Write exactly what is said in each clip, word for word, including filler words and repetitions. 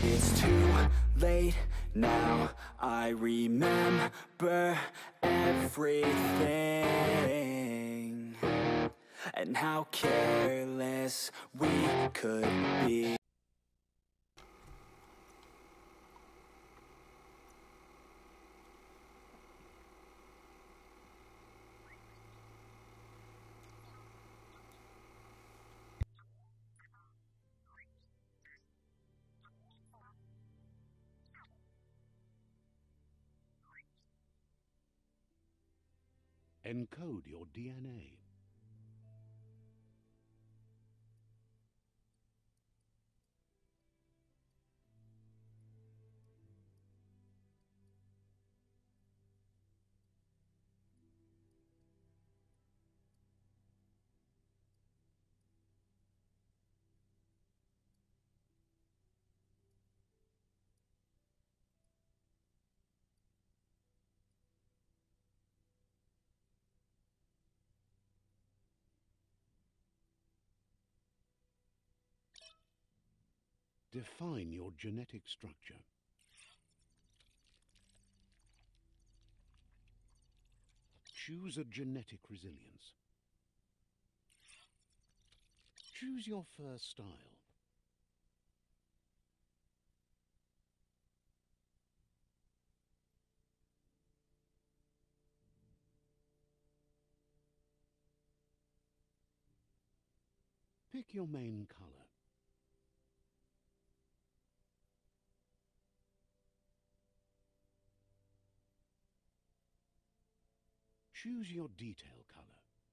It's too late now, I remember everything, and how careless we could be. Encode your D N A. Define your genetic structure. Choose a genetic resilience. Choose your fur style. Pick your main color. Choose your detail color.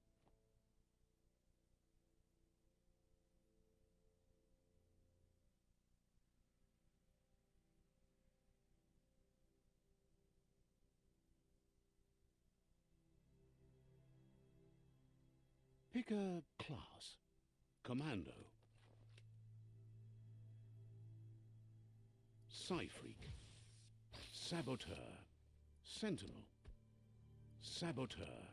Pick a class. Commando. Psyphreak. Saboteur. Sentinel. Saboteur.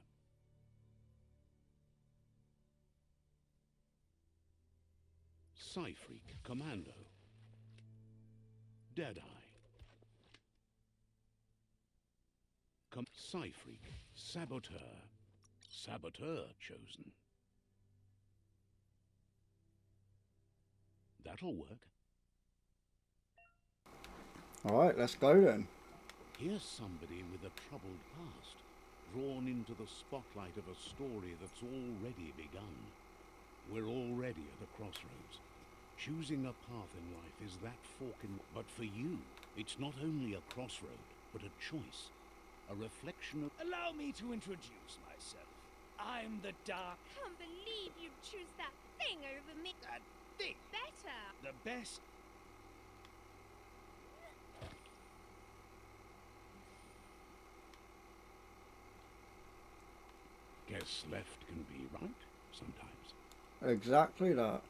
Psyphreak. Commando. Deadeye. Com Psyphreak. Saboteur. Saboteur chosen. That'll work. Alright, let's go then. Here's somebody with a troubled past, drawn into the spotlight of a story that's already begun. We're already at a crossroads. Choosing a path in life is that fork in... But for you, it's not only a crossroad, but a choice. A reflection of... Allow me to introduce myself. I'm the Dark... Can't believe you'd choose that thing over me. That thing. Better. The best... Guess left can be right, sometimes. Exactly that.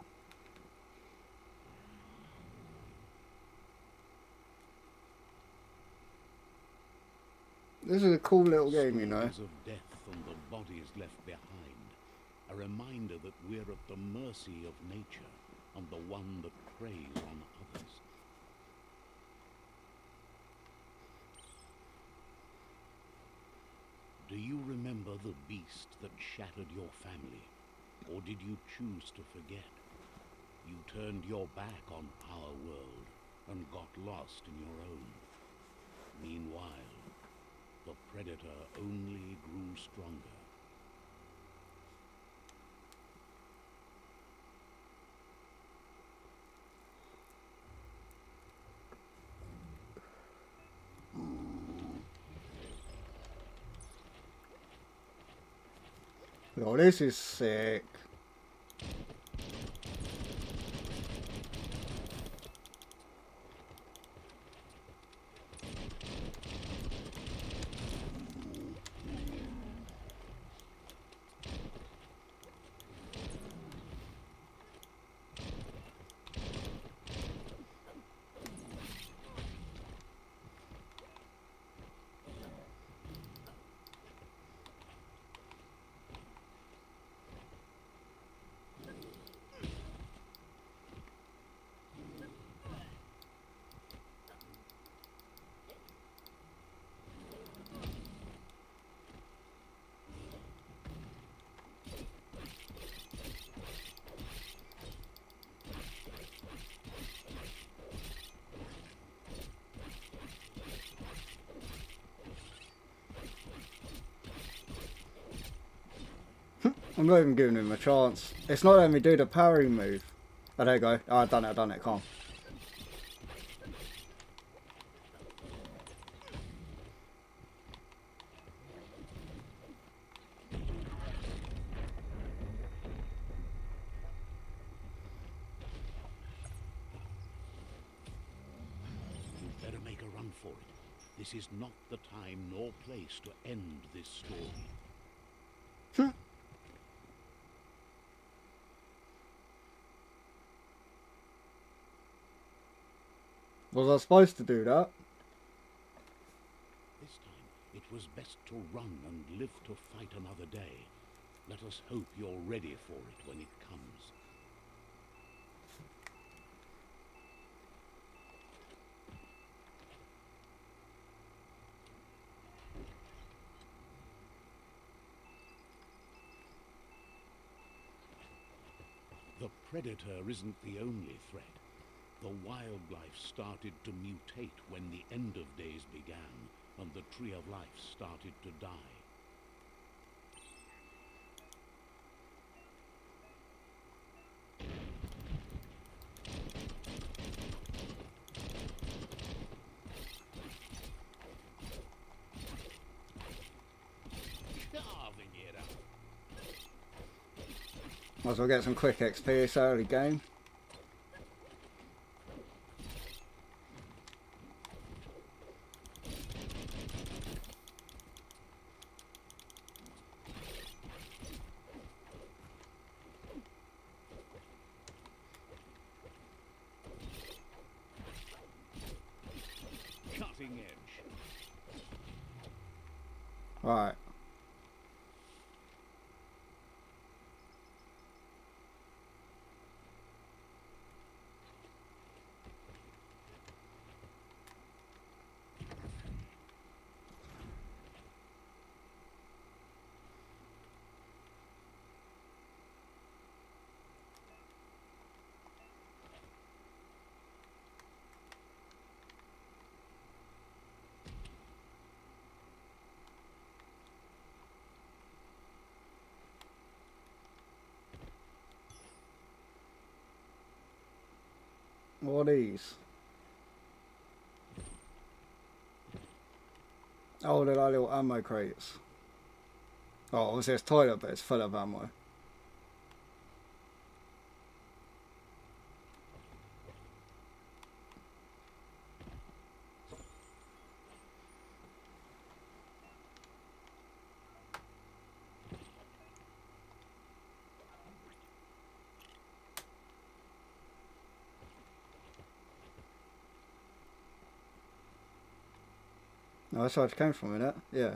This is a cool little game, you know. Stories of death and the bodies left behind. A reminder that we're at the mercy of nature and the one that preys on others. Do you remember the beast that shattered your family? Or did you choose to forget? You turned your back on our world and got lost in your own. Meanwhile, the predator only grew stronger. Oh, this is sick. I'm not even giving him a chance. It's not letting me do the parry move. Oh, there you go. Oh, I've done it, I've done it. Calm. You'd better make a run for it. This is not the time nor place to end this story. Hmm. Was I supposed to do that? This time, it was best to run and live to fight another day. Let us hope you're ready for it when it comes. The Predator isn't the only threat. The wildlife started to mutate when the end of days began, and the Tree of Life started to die. Might as well get some quick X P this early game. Cutting edge. Right. What are these? Oh, they're like little ammo crates. Oh, obviously it's toilet, but it's full of ammo. Oh, that's where it came from, isn't it? Yeah.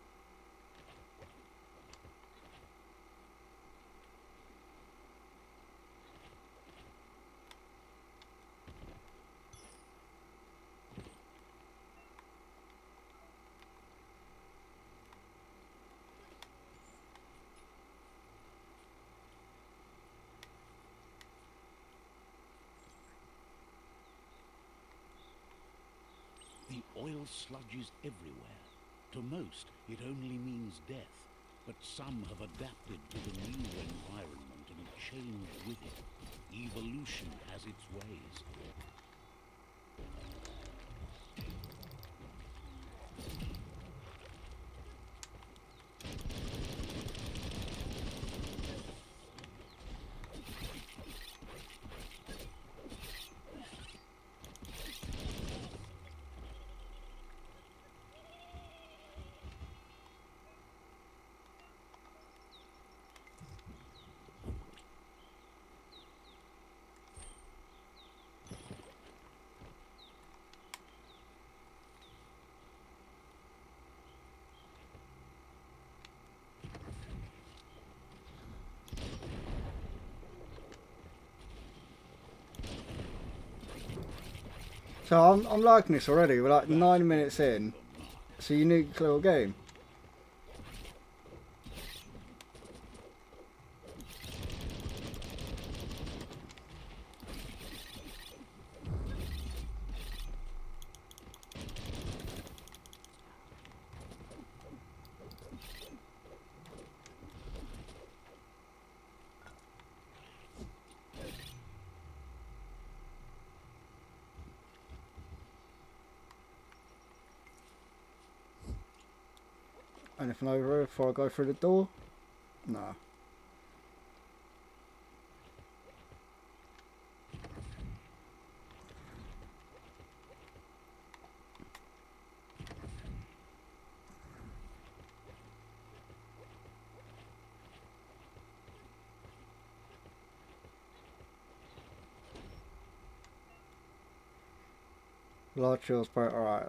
The oil sludge is everywhere. To most, it only means death, but some have adapted to the new environment and have changed with it. Evolution has its ways. So I'm, I'm liking this already. We're like nine minutes in. It's a unique little game. Anything over here before I go through the door? No. Large shield spray, alright.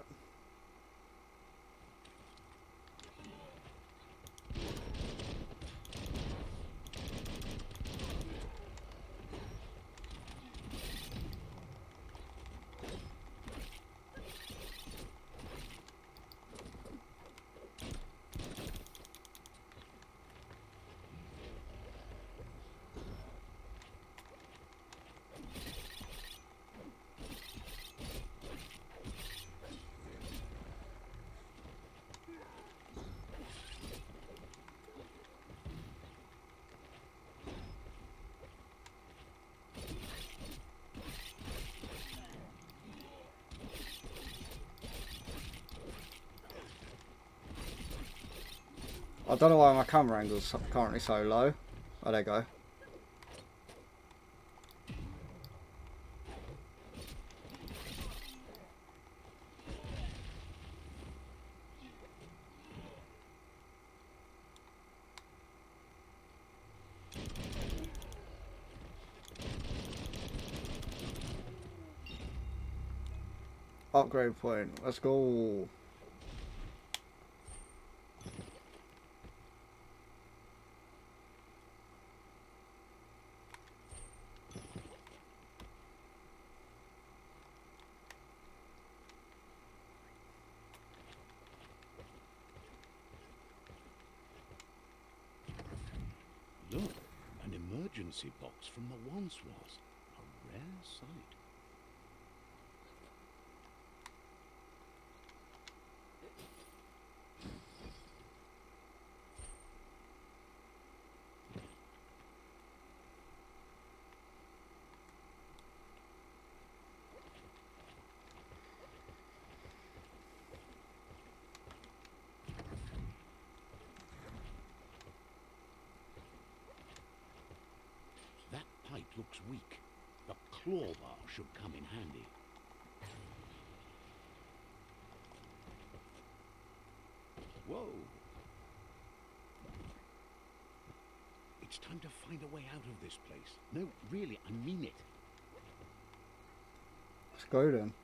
I don't know why my camera angle's currently so low. Oh, there you go. Upgrade point. Let's go. Look, an emergency box from the once was. A rare sight. That pipe looks weak. The claw bar should come in handy. Whoa! It's time to find a way out of this place. No, really, I mean it. Let's go then.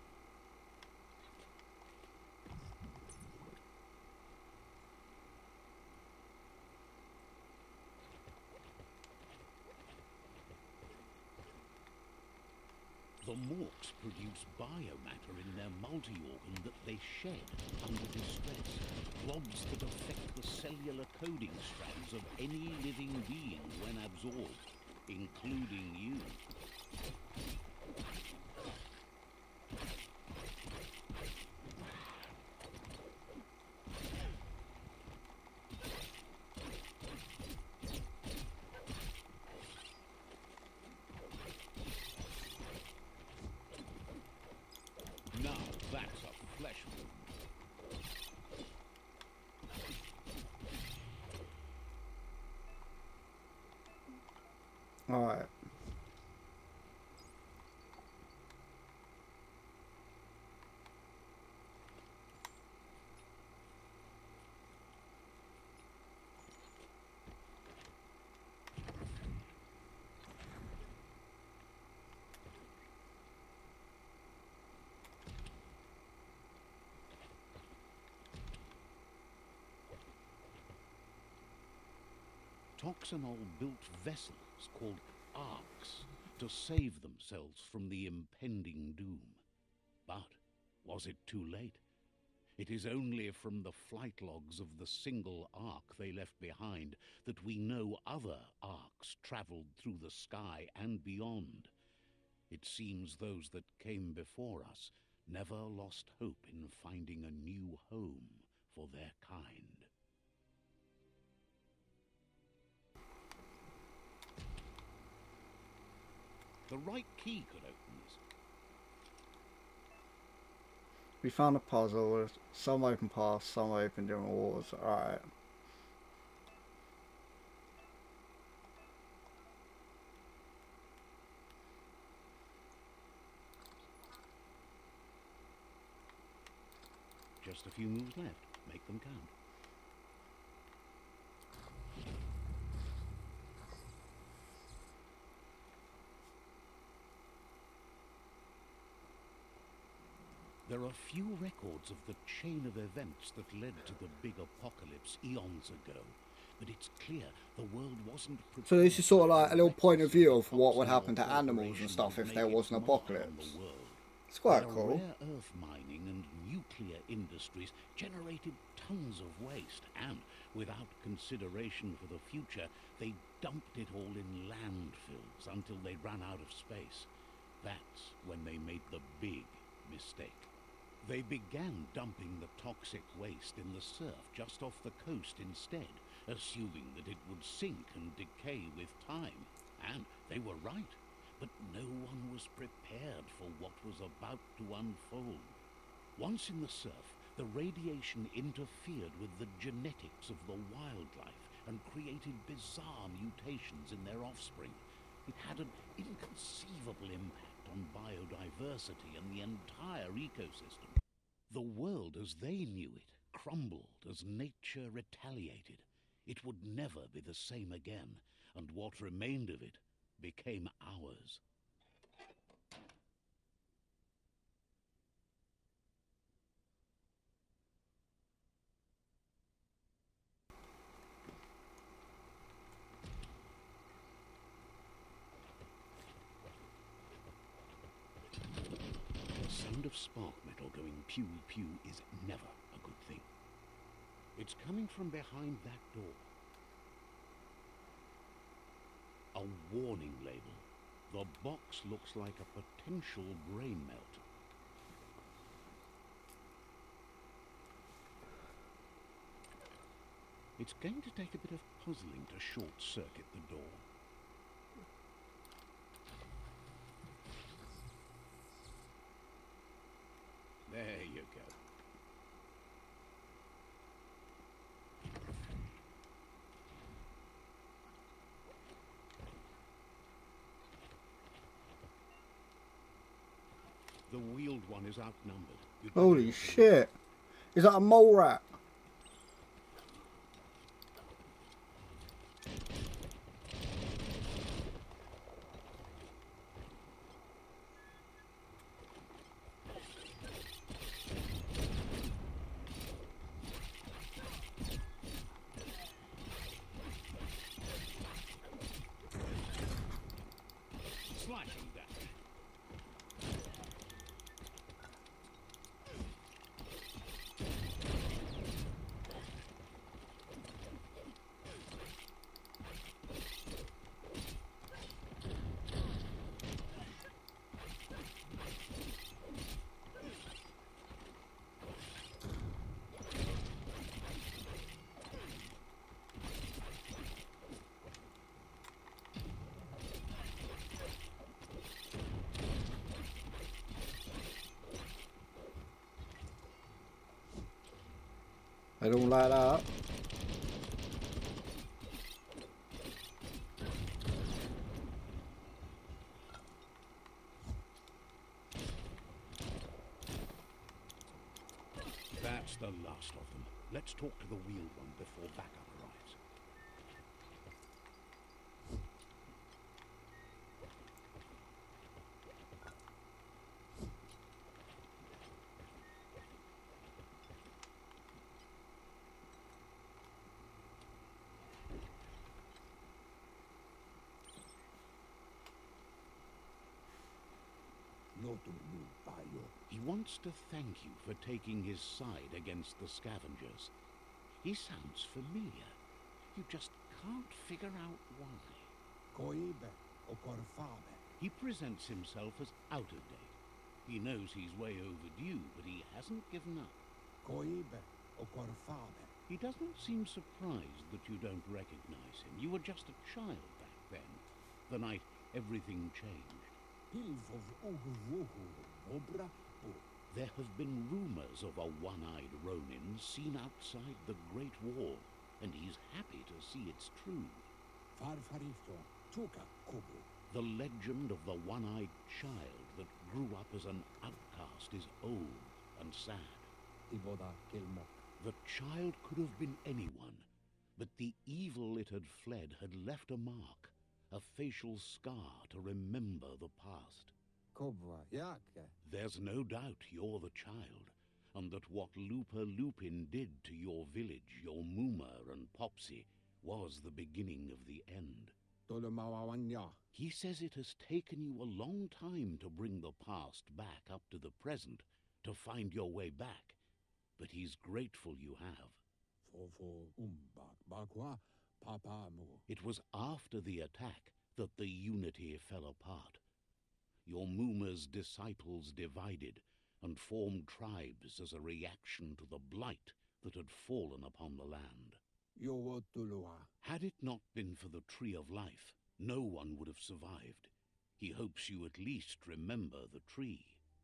The Morks produce biomatter in their multi-organ that they shed under distress. Blobs that affect the cellular coding strands of any living being when absorbed, including you. Now that's a flesh wound. Alright. Toxanol built vessels called arks to save themselves from the impending doom. But was it too late? It is only from the flight logs of the single ark they left behind that we know other arks traveled through the sky and beyond. It seems those that came before us never lost hope in finding a new home for their kind. The right key could open this. We found a puzzle with some open paths, some open different walls. Alright. Just a few moves left. Make them count. There are few records of the chain of events that led to the big apocalypse eons ago, but it's clear the world wasn't prepared. So this is sort of like a little point of view of what would happen to animals and stuff if there was an apocalypse. It's quite cool. Rare earth mining and nuclear industries generated tons of waste, and without consideration for the future, they dumped it all in landfills until they ran out of space. That's when they made the big mistake. They began dumping the toxic waste in the surf just off the coast instead, assuming that it would sink and decay with time. And they were right. But no one was prepared for what was about to unfold. Once in the surf, the radiation interfered with the genetics of the wildlife and created bizarre mutations in their offspring. It had an inconceivable impact on biodiversity and the entire ecosystem. The world as they knew it crumbled as nature retaliated. It would never be the same again, and what remained of it became ours. The sound of spark metal going pew-pew is never a good thing. It's coming from behind that door. A warning label. The box looks like a potential brain melt. It's going to take a bit of puzzling to short-circuit the door. There you go. The wheeled one is outnumbered. You'd Holy shit. Is that a mole rat? Slashing that. I don't like that. That's the last of them. Let's talk to the wheeled one before backup arrives. He wants to thank you for taking his side against the scavengers. He sounds familiar. You just can't figure out why. He presents himself as out of date. He knows he's way overdue, but he hasn't given up. He doesn't seem surprised that you don't recognize him. You were just a child back then, the night everything changed. There have been rumors of a one-eyed Ronin seen outside the Great Wall, and he's happy to see it's true. The legend of the one-eyed child that grew up as an outcast is old and sad. The child could have been anyone, but the evil it had fled had left a mark, a facial scar to remember the past. There's no doubt you're the child, and that what Lupa Lupin did to your village, your Muma and Popsy, was the beginning of the end. He says it has taken you a long time to bring the past back up to the present, to find your way back, but he's grateful you have. It was after the attack that the unity fell apart. Your Muma's disciples divided and formed tribes as a reaction to the blight that had fallen upon the land. Had it not been for the Tree of Life, no one would have survived. He hopes you at least remember the tree.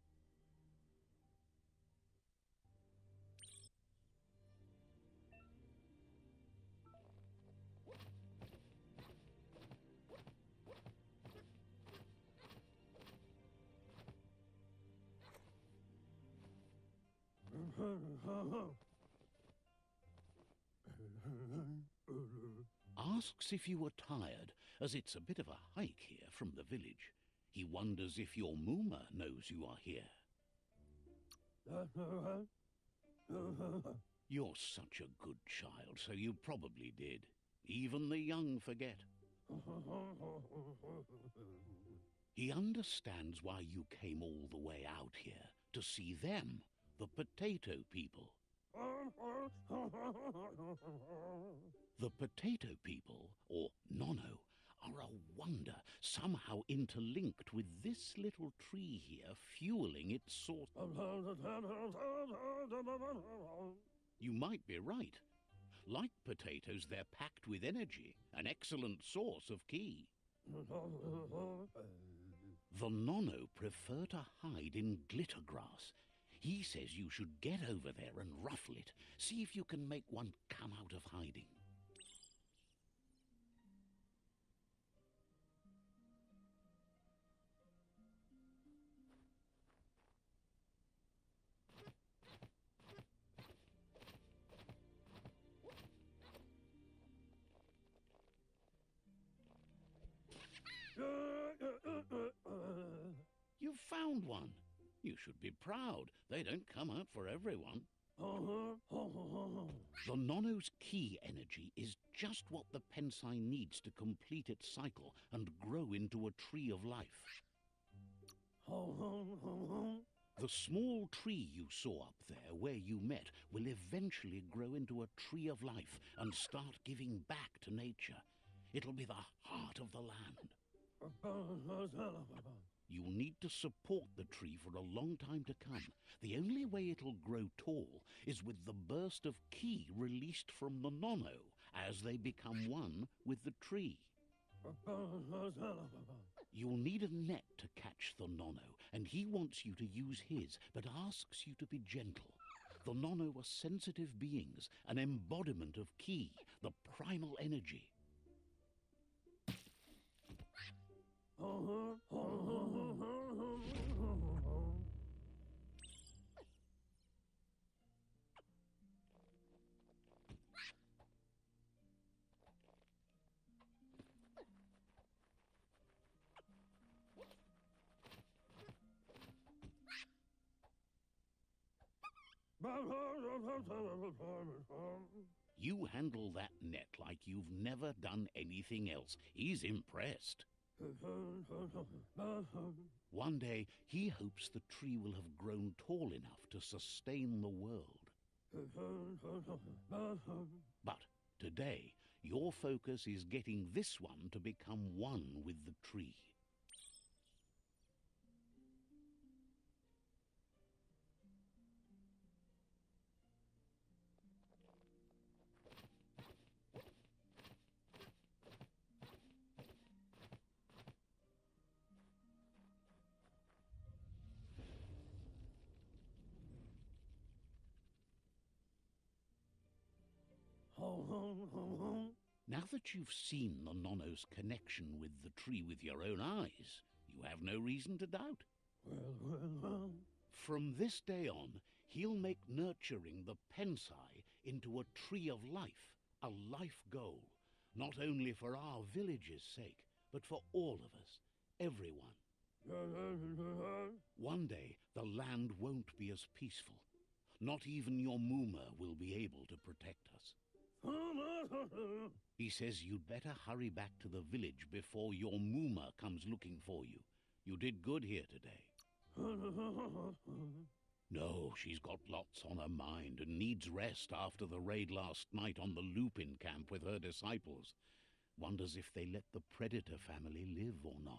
Asks if you were tired, as it's a bit of a hike here from the village. He wonders if your Muma knows you are here. You're such a good child, so you probably did. Even the young forget. He understands why you came all the way out here, to see them, the potato people. The potato people, or Nono, are a wonder, somehow interlinked with this little tree here, fueling its source. You might be right. Like potatoes, they're packed with energy, an excellent source of ki. The Nono prefer to hide in glitter grass. He says you should get over there and ruffle it. See if you can make one come out of hiding. You found one. You should be proud. They don't come out for everyone. The Nono's ki energy is just what the Pensai needs to complete its cycle and grow into a tree of life. The small tree you saw up there where you met will eventually grow into a tree of life and start giving back to nature. It'll be the heart of the land. You'll need to support the tree for a long time to come. The only way it'll grow tall is with the burst of ki released from the Nono as they become one with the tree. You'll need a net to catch the Nono, and he wants you to use his, but asks you to be gentle. The Nono are sensitive beings, an embodiment of ki, the primal energy. You handle that net like you've never done anything else. He's impressed. One day, he hopes the tree will have grown tall enough to sustain the world. But today, your focus is getting this one to become one with the tree. Now that you've seen the Nono's connection with the tree with your own eyes, you have no reason to doubt. From this day on, He'll make nurturing the Pensai into a tree of life, a life goal, not only for our village's sake, but for all of us, everyone. One day, the land won't be as peaceful. Not even your Muma will be able to protect us. He says you'd better hurry back to the village before your Muma comes looking for you. You did good here today. No, she's got lots on her mind and needs rest after the raid last night on the Lupin camp with her disciples. Wonders if they let the Predator family live or not.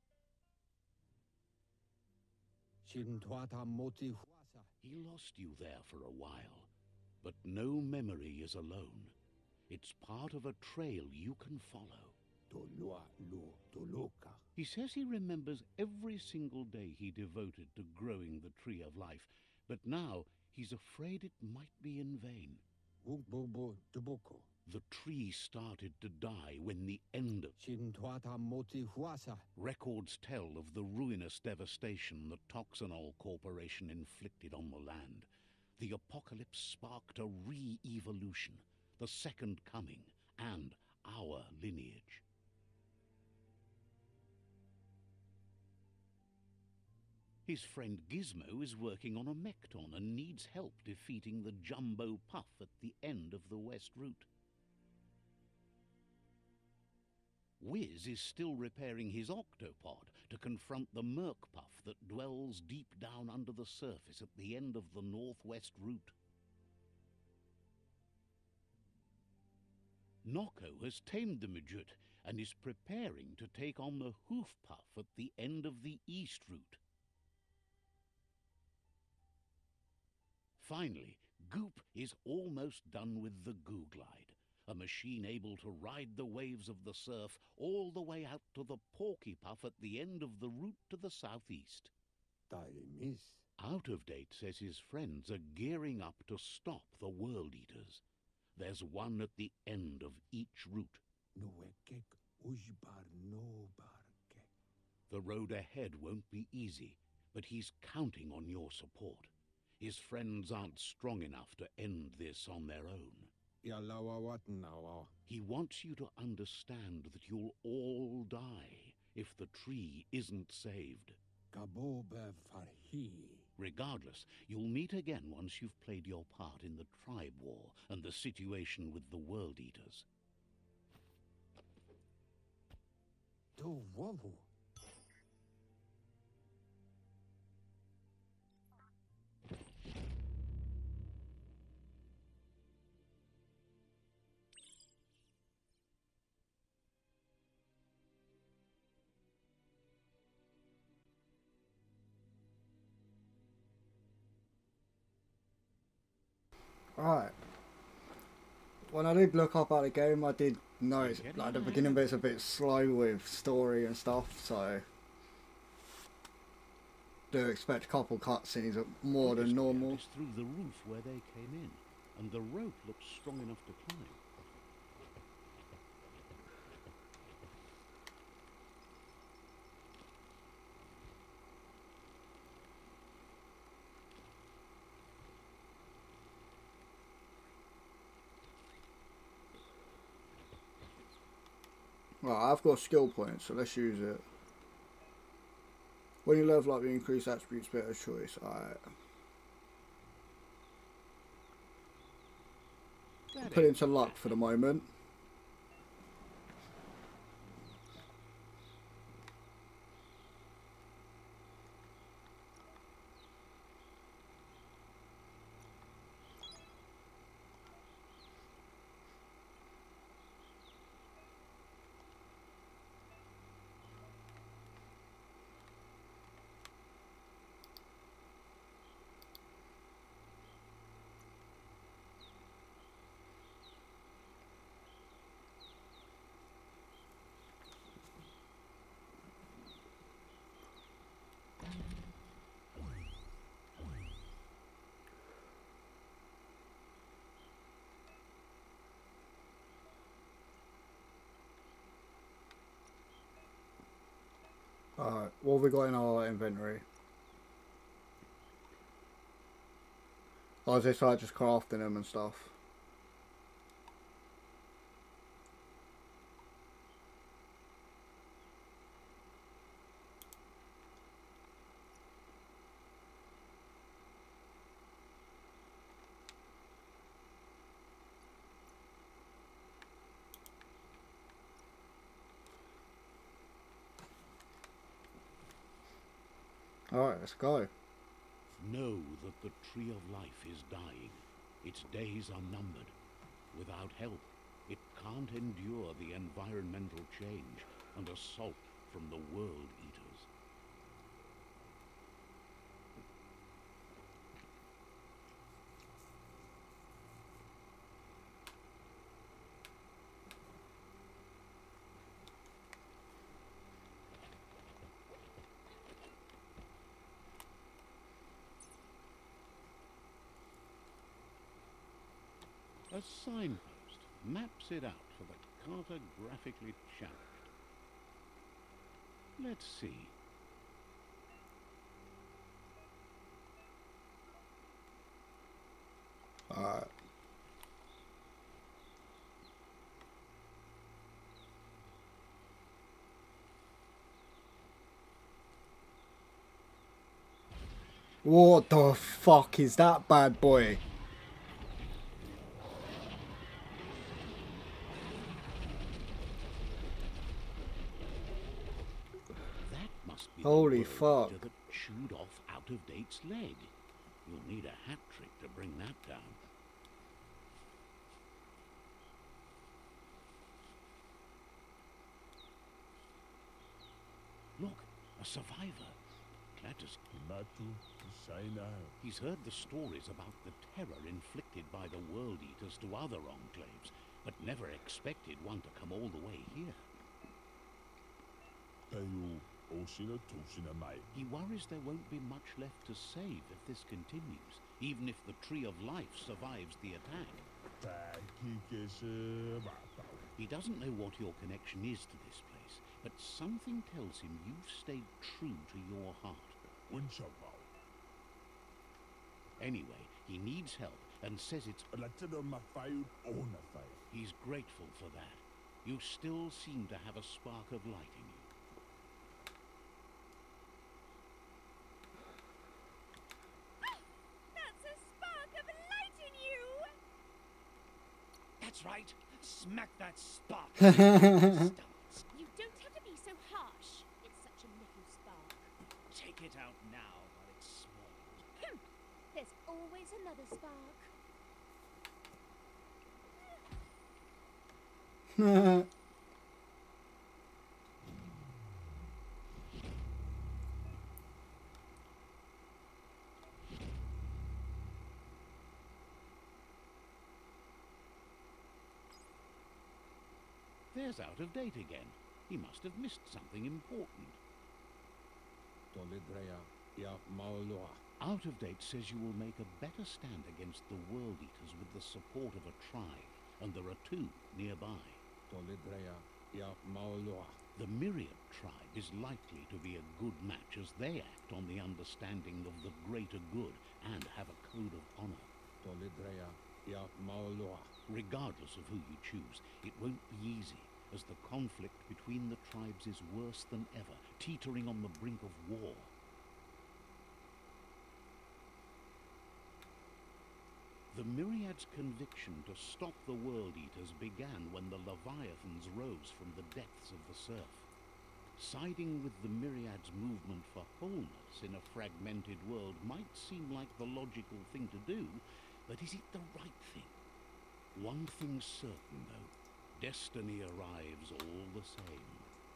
He lost you there for a while, but no memory is alone. It's part of a trail you can follow. He says he remembers every single day he devoted to growing the Tree of Life, but now he's afraid it might be in vain. The tree started to die when the end of... Records tell of the ruinous devastation the Toxanol Corporation inflicted on the land. The apocalypse sparked a re-evolution, the Second Coming, and our lineage. His friend Gizmo is working on a Mekton and needs help defeating the Jumbo Puff at the end of the West Route. Wiz is still repairing his octopod to confront the Merc Puff that dwells deep down under the surface at the end of the Northwest Route. Noko has tamed the Midget and is preparing to take on the Hoof Puff at the end of the East Route. Finally, Goop is almost done with the Googlide, a machine able to ride the waves of the surf all the way out to the Porky Puff at the end of the route to the southeast. Out of Date says his friends are gearing up to stop the World Eaters. There's one at the end of each route. The road ahead won't be easy, but he's counting on your support. His friends aren't strong enough to end this on their own. He wants you to understand that you'll all die if the tree isn't saved. Regardless, you'll meet again once you've played your part in the tribe war and the situation with the World Eaters. Right. When I did look up at the game, I did notice like the beginning bit's a bit slow with story and stuff, so do expect a couple cutscenes more than normal. Through the roof where they came in, and the rope looks strong enough to climb. Right, I've got skill points, so let's use it. When you level up, you increase attributes, better choice. Alright. Put into luck for the moment. Alright, what have we got in our inventory? Or is this like just crafting them and stuff? Alright, let's go. Know that the Tree of Life is dying. Its days are numbered. Without help, it can't endure the environmental change and assault from the World Eaters. A signpost maps it out for the cartographically challenged. Let's see. Alright. What the fuck is that bad boy? Holy fuck. That chewed off Out-of-Date's leg. You'll need a hat trick to bring that down. Look, a survivor. Glad to see. He's heard the stories about the terror inflicted by the World Eaters to other enclaves, but never expected one to come all the way here. He worries there won't be much left to save if this continues, even if the Tree of Life survives the attack. He doesn't know what your connection is to this place, but something tells him you've stayed true to your heart. Anyway, he needs help and says it's... He's grateful for that. You still seem to have a spark of light in you. That's right. Smack that spark. You don't have to be so harsh. It's such a little spark. Take it out now while it's small. Hm. There's always another spark. There's Out-of-Date again. He must have missed something important. Out-of-Date says you will make a better stand against the World Eaters with the support of a tribe, and there are two nearby. The Myriad tribe is likely to be a good match as they act on the understanding of the greater good and have a code of honor. Regardless of who you choose, it won't be easy, as the conflict between the tribes is worse than ever, teetering on the brink of war. The Myriad's conviction to stop the World Eaters began when the Leviathans rose from the depths of the surf. Siding with the Myriad's movement for wholeness in a fragmented world might seem like the logical thing to do, but is it the right thing? One thing's certain, though. Destiny arrives all the same.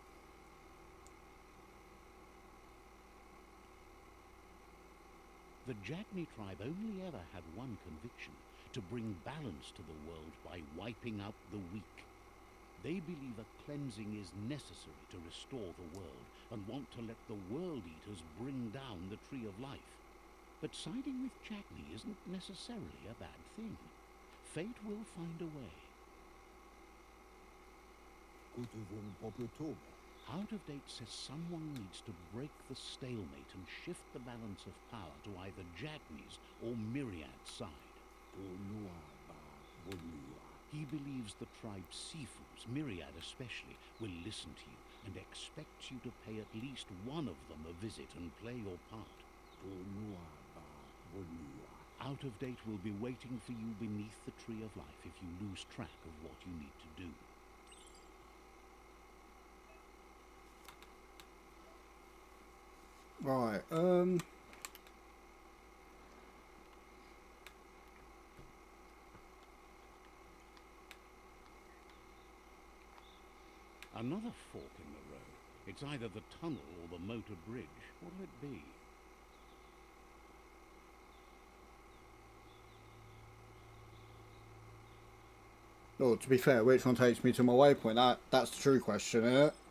The Jagni tribe only ever had one conviction: to bring balance to the world by wiping out the weak. They believe a cleansing is necessary to restore the world, and want to let the World Eaters bring down the Tree of Life. But siding with Jagni isn't necessarily a bad thing. Fate will find a way. Out of Date says someone needs to break the stalemate and shift the balance of power to either Jagni's or Myriad's side. He believes the tribe Sifus, Myriad especially, will listen to you and expects you to pay at least one of them a visit and play your part. Out of Date will be waiting for you beneath the Tree of Life if you lose track of what you need to do. Right, um... Another fork in the road. It's either the tunnel or the motor bridge. What'll it be? Oh, to be fair, which one takes me to my waypoint? That, that's the true question, isn't it?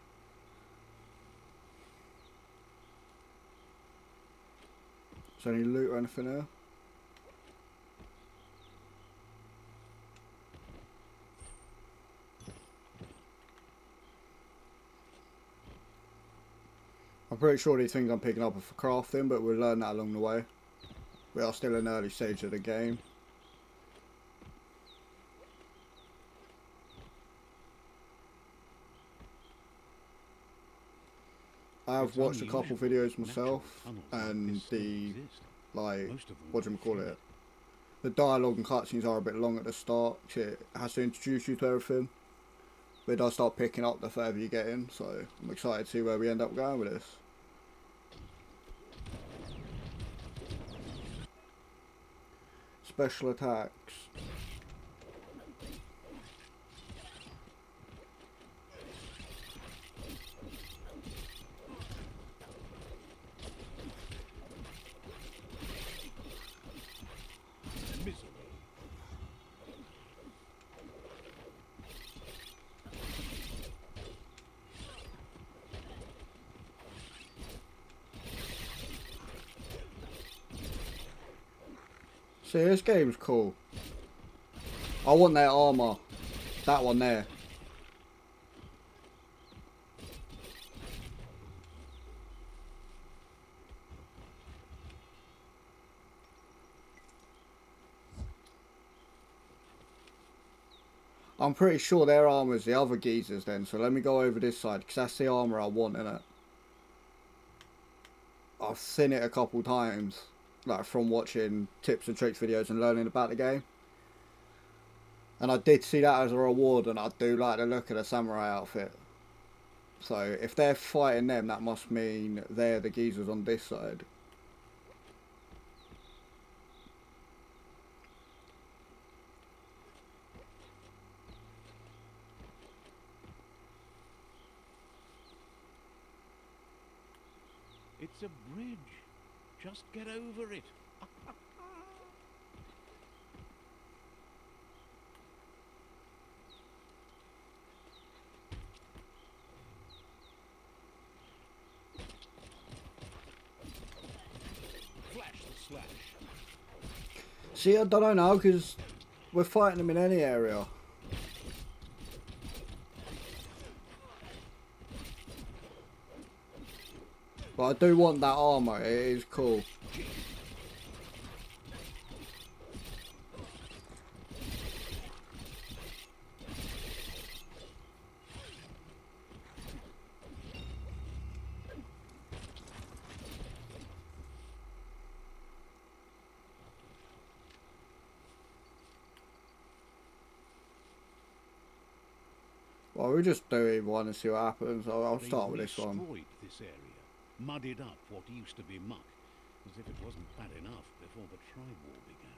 Is there any loot or anything here? I'm pretty sure these things I'm picking up are for crafting, but we'll learn that along the way. We are still in the early stage of the game. I've watched a couple videos myself, and the, like, what do you call it? The dialogue and cutscenes are a bit long at the start. It has to introduce you to everything. But it does start picking up the further you get in, so I'm excited to see where we end up going with this. Special attacks. See, this game's cool. I want their armor. That one there. I'm pretty sure their armor is the other geezers then, so let me go over this side, because that's the armor I want, innit? I've seen it a couple times. Like from watching tips and tricks videos and learning about the game, and I did see that as a reward, and I do like the look of the samurai outfit. So if they're fighting them, that must mean they're the geezers on this side. It's a bridge. Just get over it. Flash the slash. See, I don't know now, because we're fighting them in any area. But I do want that armor, it is cool. Well, we'll just do one and see what happens. I'll, I'll start with this one. Destroyed this area. Muddied up what used to be muck, as if it wasn't bad enough before the tribe war began.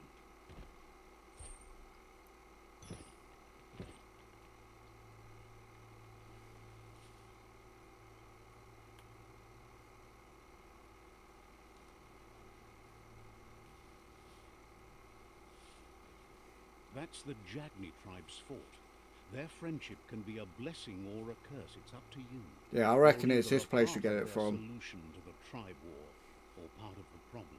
That's the Jagni tribe's fort. Their friendship can be a blessing or a curse. It's up to you. Yeah, I reckon it's this place you get it from. Solution to the tribe war, or part of the problem.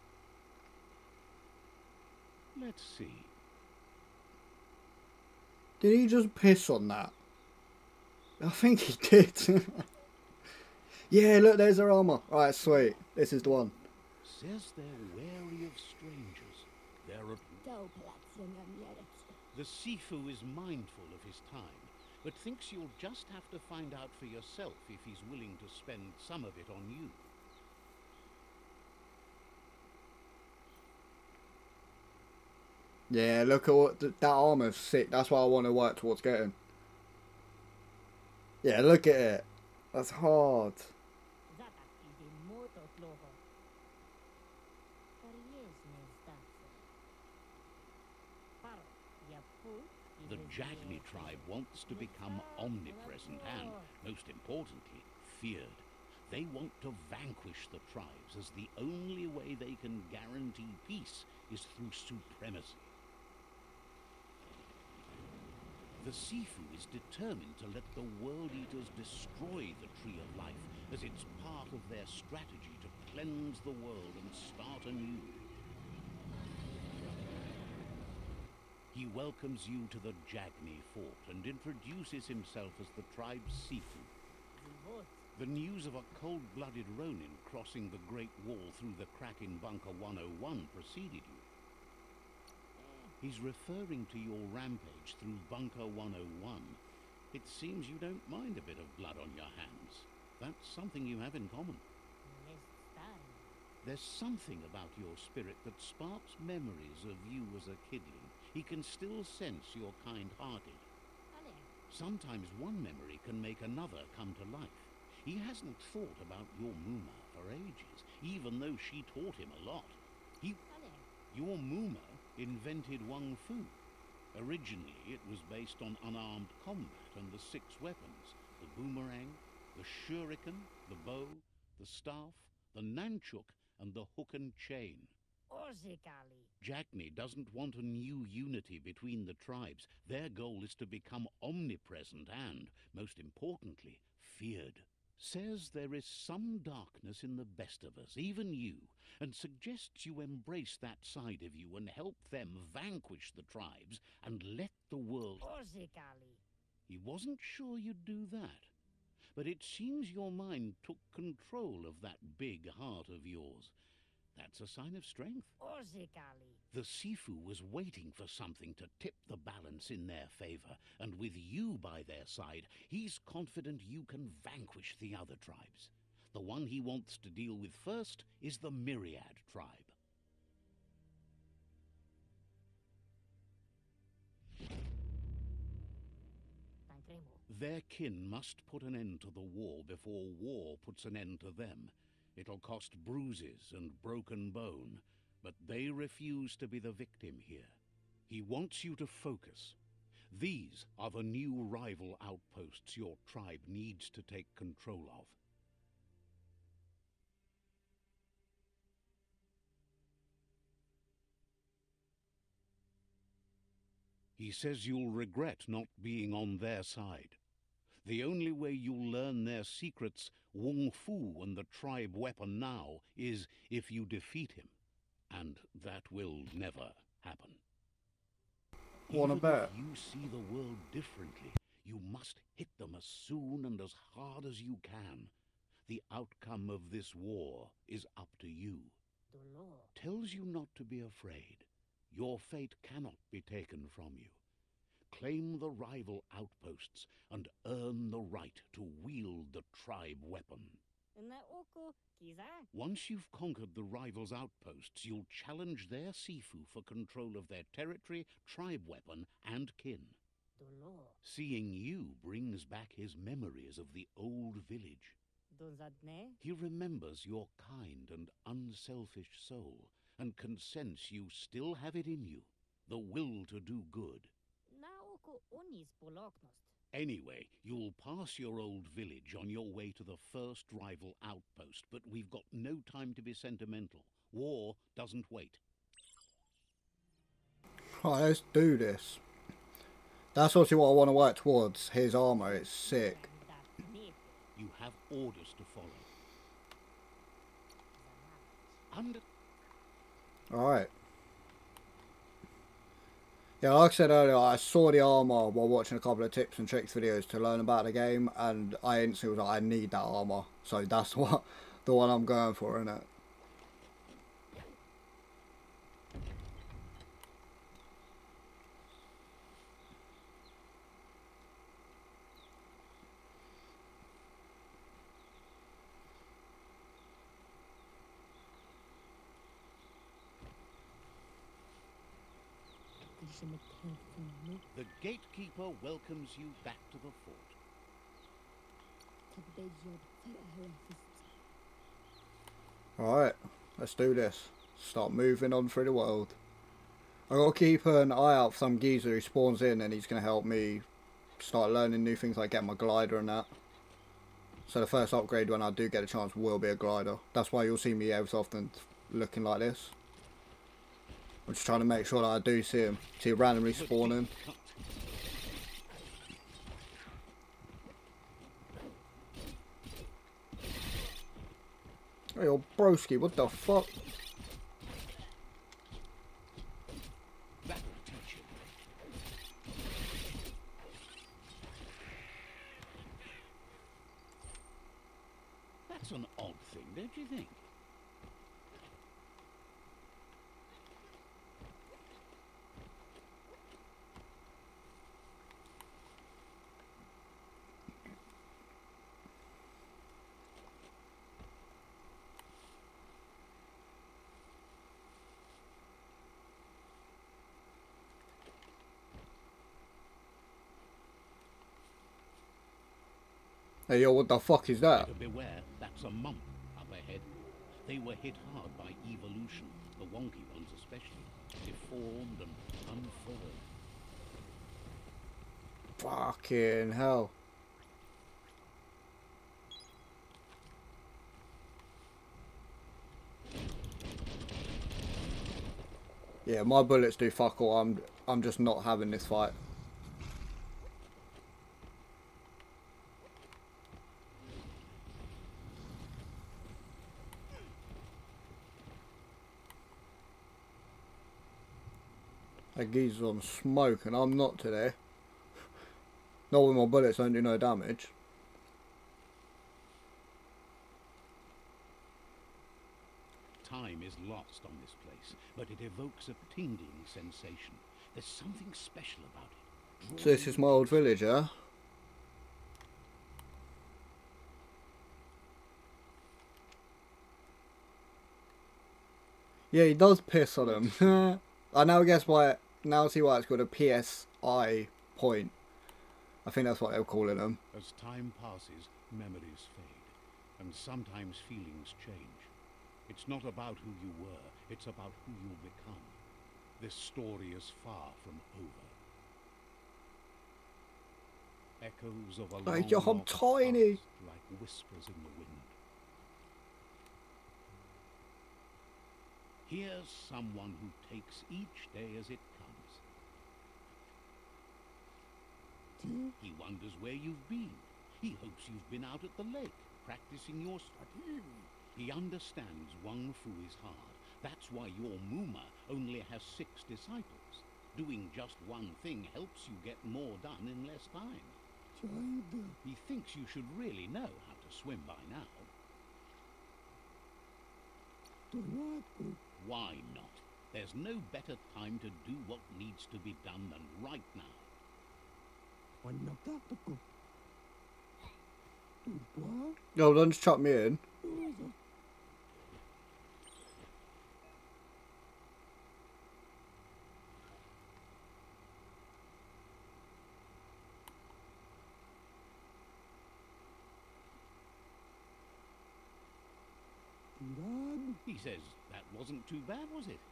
Let's see. Did he just piss on that? I think he did. Yeah, look, there's her armor. Alright, sweet. This is the one. Says they're wary of strangers. They're a... The Sifu is mindful of his time, but thinks you'll just have to find out for yourself if he's willing to spend some of it on you. Yeah, look at what th that armor's sick. That's what I want to work towards getting. Yeah, look at it. That's hard. The Jagni tribe wants to become omnipresent and, most importantly, feared. They want to vanquish the tribes, as the only way they can guarantee peace is through supremacy. The Sifu is determined to let the World Eaters destroy the Tree of Life, as it's part of their strategy to cleanse the world and start anew. He welcomes you to the Jagni fort and introduces himself as the tribe's Sifu. The news of a cold-blooded Ronin crossing the Great Wall through the crack in Bunker one oh one preceded you. He's referring to your rampage through Bunker one oh one. It seems you don't mind a bit of blood on your hands. That's something you have in common. There's something about your spirit that sparks memories of you as a kidling. He can still sense you're kind-hearted. Sometimes one memory can make another come to life. He hasn't thought about your Muma for ages, even though she taught him a lot. He, your Muma invented Wung Fu. Originally, it was based on unarmed combat and the six weapons: the boomerang, the shuriken, the bow, the staff, the nunchuk, and the hook and chain. Jagni doesn't want a new unity between the tribes. Their goal is to become omnipresent and, most importantly, feared. Says there is some darkness in the best of us, even you, and suggests you embrace that side of you and help them vanquish the tribes and let the world... He wasn't sure you'd do that, but it seems your mind took control of that big heart of yours. That's a sign of strength. The Sifu was waiting for something to tip the balance in their favor, and with you by their side, he's confident you can vanquish the other tribes. The one he wants to deal with first is the Myriad tribe. Their kin must put an end to the war before war puts an end to them. It'll cost bruises and broken bone, but they refuse to be the victim here. He wants you to focus. These are the new rival outposts your tribe needs to take control of. He says you'll regret not being on their side. The only way you'll learn their secrets, Wung Fu and the tribe weapon now, is if you defeat him. And that will never happen. Wanna bet? If you see the world differently, you must hit them as soon and as hard as you can. The outcome of this war is up to you. Tells you not to be afraid. Your fate cannot be taken from you. Claim the rival outposts and earn the right to wield the tribe weapon. Once you've conquered the rivals' outposts, you'll challenge their Sifu for control of their territory, tribe weapon, and kin. Seeing you brings back his memories of the old village. He remembers your kind and unselfish soul, and can sense you still have it in you, the will to do good. Anyway, you'll pass your old village on your way to the first rival outpost, but we've got no time to be sentimental. War doesn't wait. Right, let's do this. That's obviously what I want to work towards. His armor, it's sick. You have orders to follow. Under... Alright. Yeah, like I said earlier, I saw the armor while watching a couple of tips and tricks videos to learn about the game, and I instantly was like, I need that armor. So that's what the one I'm going for, innit? The gatekeeper welcomes you back to the fort. Alright, let's do this. Start moving on through the world. I gotta keep an eye out for some geezer who spawns in, and he's gonna help me start learning new things like getting my glider and that. So the first upgrade when I do get a chance will be a glider. That's why you'll see me every so often looking like this. I'm just trying to make sure that I do see him. See him randomly spawning. Hey, yo, broski, what the fuck? That's an odd thing, don't you think? Hey, yo, what the fuck is that? Better beware, that's a mump up ahead. They were hit hard by evolution, the wonky ones especially, deformed and unfurled. Fucking hell. Yeah, my bullets do fuck all. I'm, I'm just not having this fight. That geezer's on smoke and I'm not today. Not when my bullets don't do no damage. Time is lost on this place, but it evokes a tingling sensation. There's something special about it. So this is my old village, yeah? Yeah, he does piss on him. I now guess why. Now see why it's called a P S I point. I think that's what they were calling them. As time passes, memories fade, and sometimes feelings change. It's not about who you were, it's about who you'll become. This story is far from over. Echoes of a long Like, yo, I'm lost tiny. past, like whispers in the wind. Here's someone who takes each day as it comes. He wonders where you've been. He hopes you've been out at the lake, practicing your study. He understands Wang Fu is hard. That's why your Muma only has six disciples. Doing just one thing helps you get more done in less time. He thinks you should really know how to swim by now. Why not? There's no better time to do what needs to be done than right now. Yo, don't just chuck me in. He says that wasn't too bad, was it?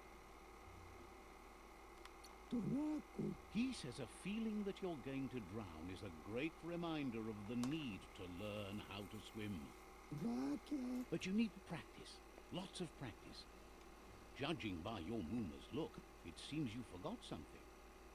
He says a feeling that you're going to drown is a great reminder of the need to learn how to swim. But you need practice, lots of practice. Judging by your Muma's look, it seems you forgot something.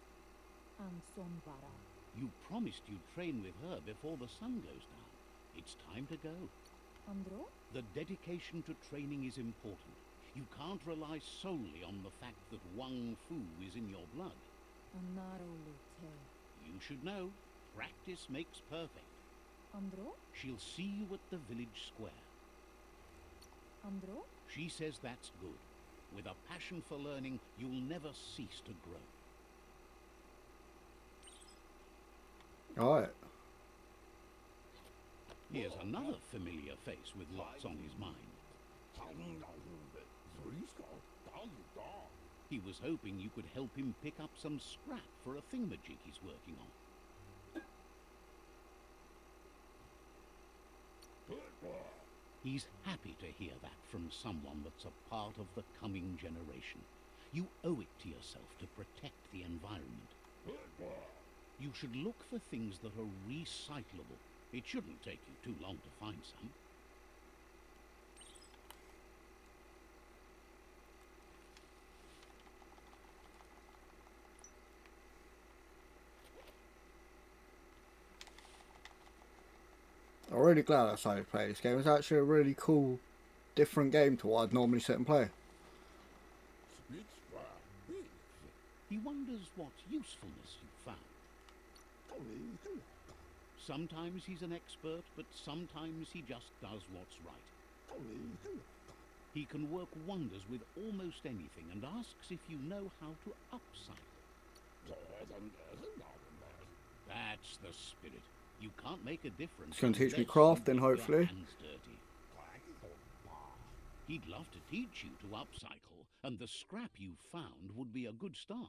You promised you'd train with her before the sun goes down. It's time to go. The dedication to training is important. You can't rely solely on the fact that Wang Fu is in your blood. You should know, practice makes perfect. Andro? She'll see you at the village square. Andro? She says that's good. With a passion for learning, you'll never cease to grow. Alright. Here's another familiar face with lots on his mind. He was hoping you could help him pick up some scrap for a thingamajig he's working on. He's happy to hear that from someone that's a part of the coming generation. You owe it to yourself to protect the environment. You should look for things that are recyclable. It shouldn't take you too long to find some. I'm really glad I decided to play this game. It's actually a really cool, different game to what I'd normally sit and play. He wonders what usefulness you found. Sometimes he's an expert, but sometimes he just does what's right. He can work wonders with almost anything and asks if you know how to upcycle. That's the spirit. You can't make a difference. It's going to teach me unless craft you then, get your hopefully. hands dirty. He'd love to teach you to upcycle, and the scrap you found would be a good start.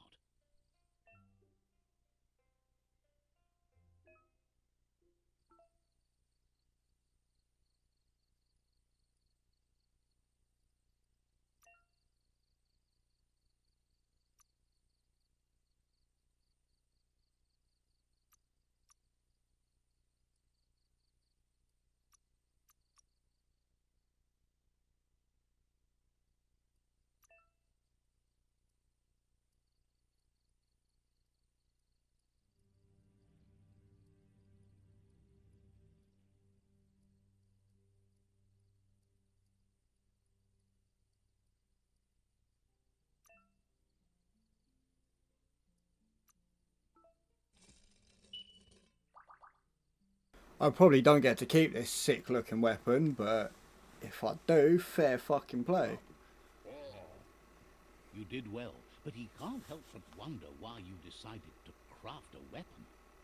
I probably don't get to keep this sick looking weapon, but if I do, fair fucking play. You did well, but he can't help but wonder why you decided to craft a weapon.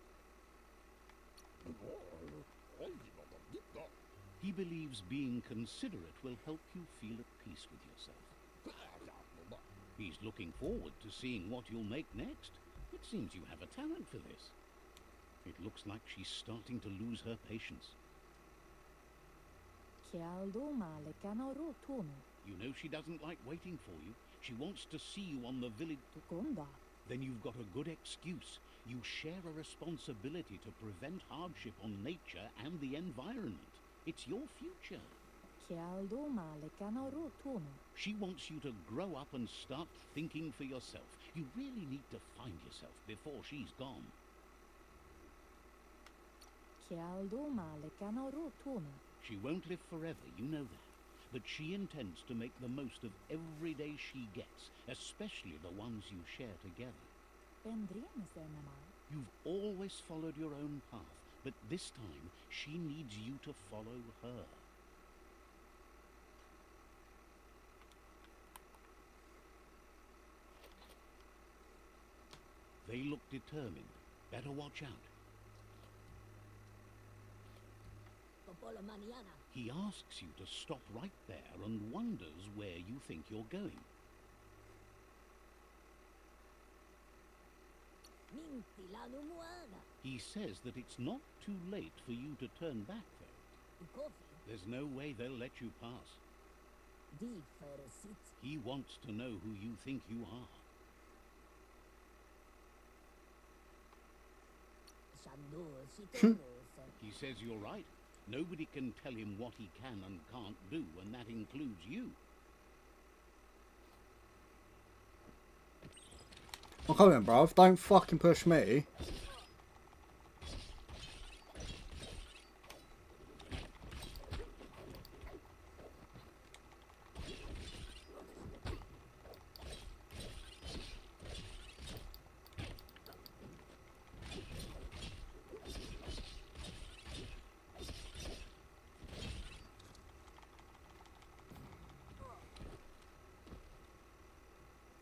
He believes being considerate will help you feel at peace with yourself. He's looking forward to seeing what you'll make next. It seems you have a talent for this. It looks like she's starting to lose her patience. You know she doesn't like waiting for you. She wants to see you on the village. Then you've got a good excuse. You share a responsibility to prevent hardship on nature and the environment. It's your future. She wants you to grow up and start thinking for yourself. You really need to find yourself before she's gone. She won't live forever, you know that. But she intends to make the most of every day she gets, especially the ones you share together. You've always followed your own path, but this time she needs you to follow her. They look determined. Better watch out. He asks you to stop right there and wonders where you think you're going. He says that it's not too late for you to turn back, though. There's no way they'll let you pass. He wants to know who you think you are. He says you're right. Nobody can tell him what he can and can't do, and that includes you. Well, come on, bruv. Don't fucking push me.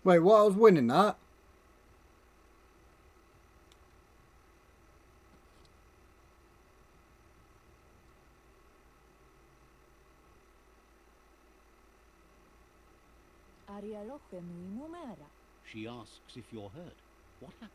Wait, what? I was winning that? She asks if you're hurt. What happened?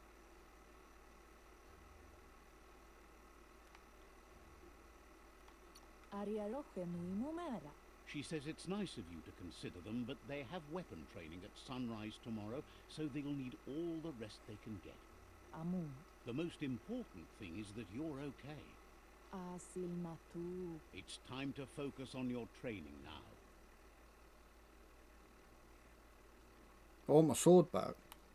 She says it's nice of you to consider them, but they have weapon training at sunrise tomorrow, so they'll need all the rest they can get. The most important thing is that you're okay. It's time to focus on your training now. I want my sword back.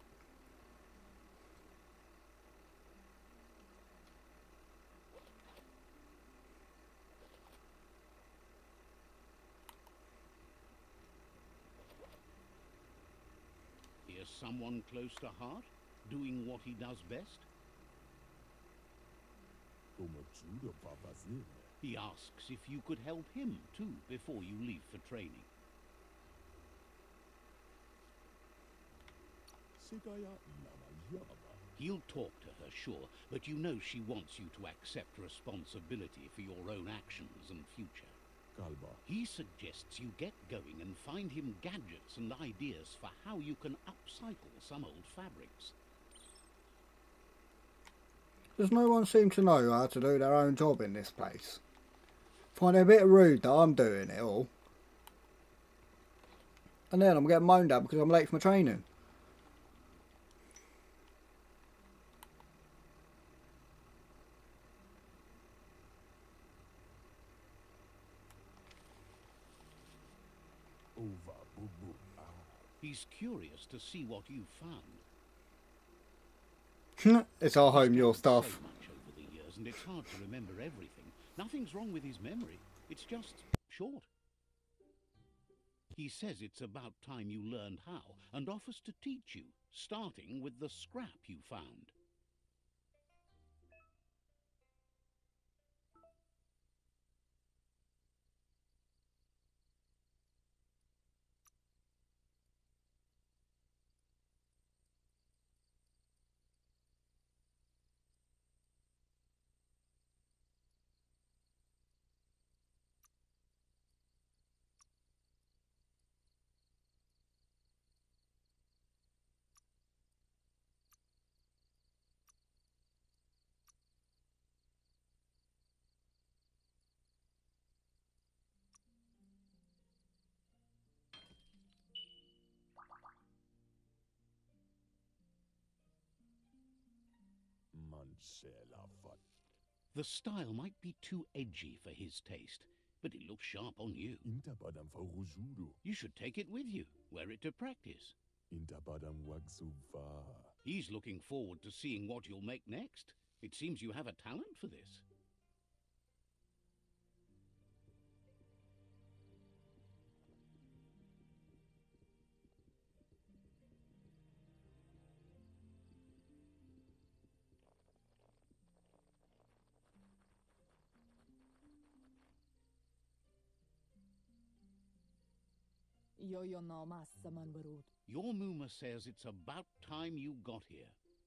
Here's someone close to heart, doing what he does best. He asks if you could help him too before you leave for training. He'll talk to her, sure, but you know she wants you to accept responsibility for your own actions and future. He suggests you get going and find him gadgets and ideas for how you can upcycle some old fabrics. Does no one seem to know how to do their own job in this place? Find it a bit rude that I'm doing it all. And then I'm getting moaned at because I'm late for my training. He's curious to see what you've found. It's our home, your stuff. So much over the years, and it's hard to remember everything. Nothing's wrong with his memory. It's just short. He says it's about time you learned how, and offers to teach you, starting with the scrap you found. The style might be too edgy for his taste, but it looks sharp on you. You should take it with you, wear it to practice. He's looking forward to seeing what you'll make next. It seems you have a talent for this. Your Muma says it's about time you got here.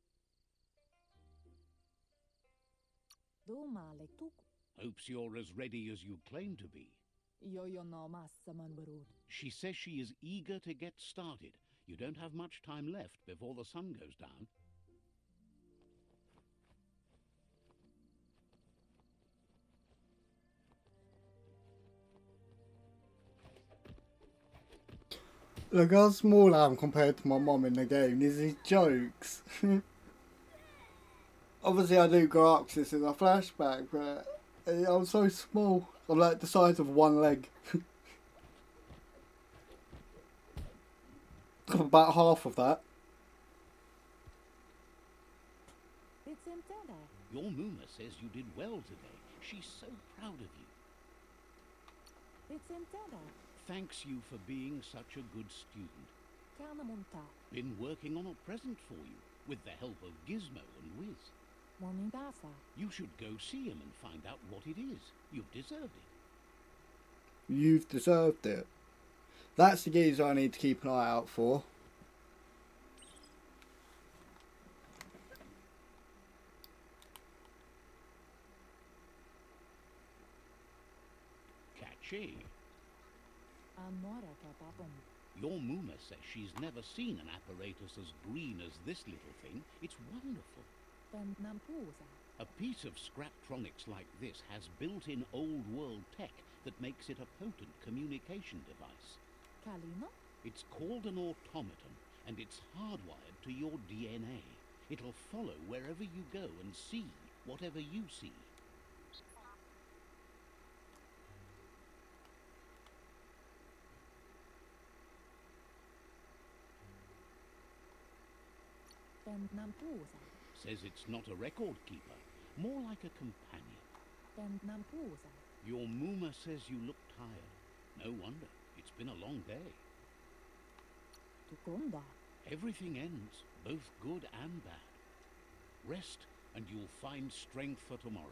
Hopes you're as ready as you claim to be. She says she is eager to get started. You don't have much time left before the sun goes down. Look how small I am compared to my mum in the game. These are jokes. Obviously I do grow up, this is a flashback, but I'm so small. I'm like the size of one leg. About half of that. Your Muma says you did well today. She's so proud of you. Thanks you for being such a good student. Been working on a present for you, with the help of Gizmo and Wiz. You should go see him and find out what it is. You've deserved it. You've deserved it. That's the geezer I need to keep an eye out for. she? Amora papapum. Your Muma says she's never seen an apparatus as green as this little thing. It's wonderful. Ben nampusa. A piece of Scraptronics like this has built-in old-world tech that makes it a potent communication device. Kalino? It's called an automaton, and it's hardwired to your D N A. It'll follow wherever you go and see whatever you see. Ben nampusa. Says it's not a record keeper, more like a companion. Ben nampusa. Your Muma says you look tired. No wonder. It's been a long day. Tukonda. Everything ends, both good and bad. Rest, and you'll find strength for tomorrow.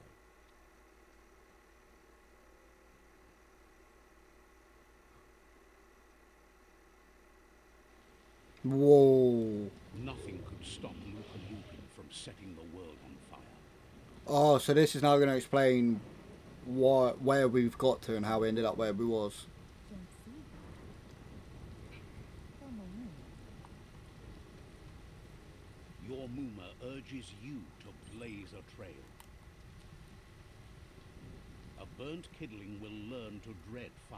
Whoa. Nothing could stop Lupa Lupin from setting the world on fire. Oh, so this is now going to explain what, where we've got to and how we ended up where we was. Your Muma urges you to blaze a trail. A burnt kidling will learn to dread fire.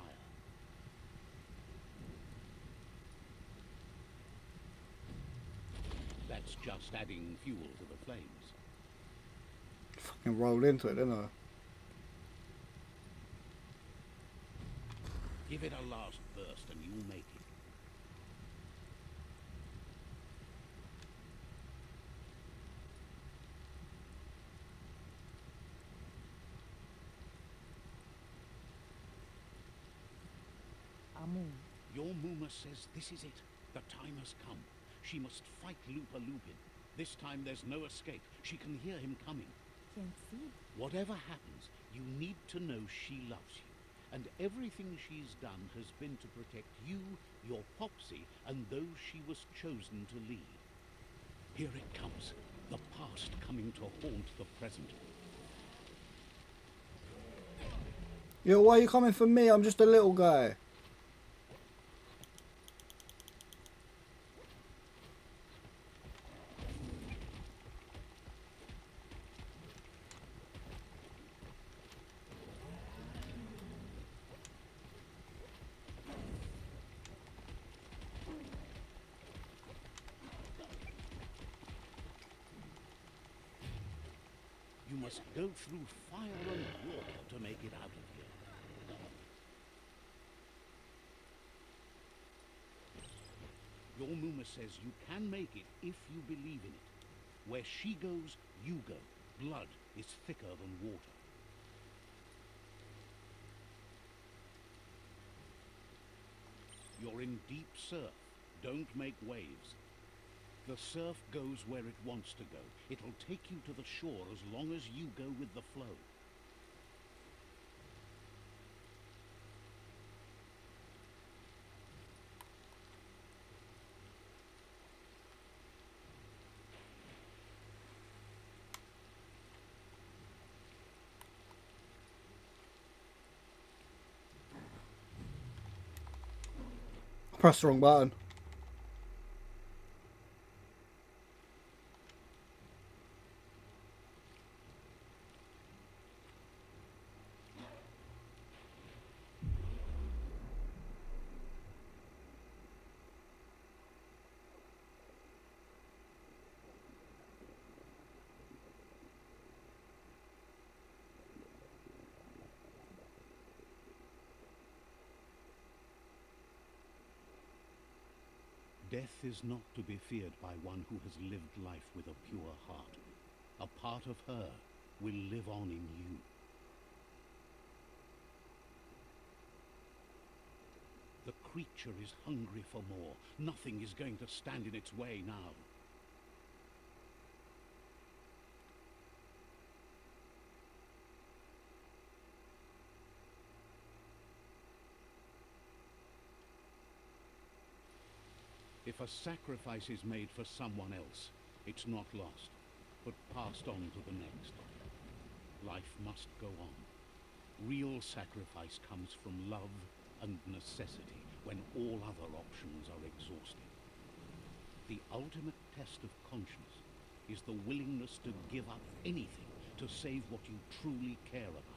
That's just adding fuel to the flames. Fucking rolled into it, didn't I? Give it a last burst and you'll make it. Amun. Your Muma says this is it. The time has come. She must fight Lupa Lupin. This time there's no escape. She can hear him coming. Can't see. Whatever happens, you need to know she loves you. And everything she's done has been to protect you, your Popsy, and those she was chosen to lead. Here it comes. The past coming to haunt the present. Yo, why are you coming for me? I'm just a little guy. You must go through fire and water to make it out of here. Your Muma says you can make it if you believe in it. Where she goes, you go. Blood is thicker than water. You're in deep surf. Don't make waves. The surf goes where it wants to go. It'll take you to the shore as long as you go with the flow. I pressed the wrong button. Death is not to be feared by one who has lived life with a pure heart. A part of her will live on in you. The creature is hungry for more. Nothing is going to stand in its way now. If a sacrifice is made for someone else, it's not lost, but passed on to the next. Life must go on. Real sacrifice comes from love and necessity when all other options are exhausted. The ultimate test of conscience is the willingness to give up anything to save what you truly care about.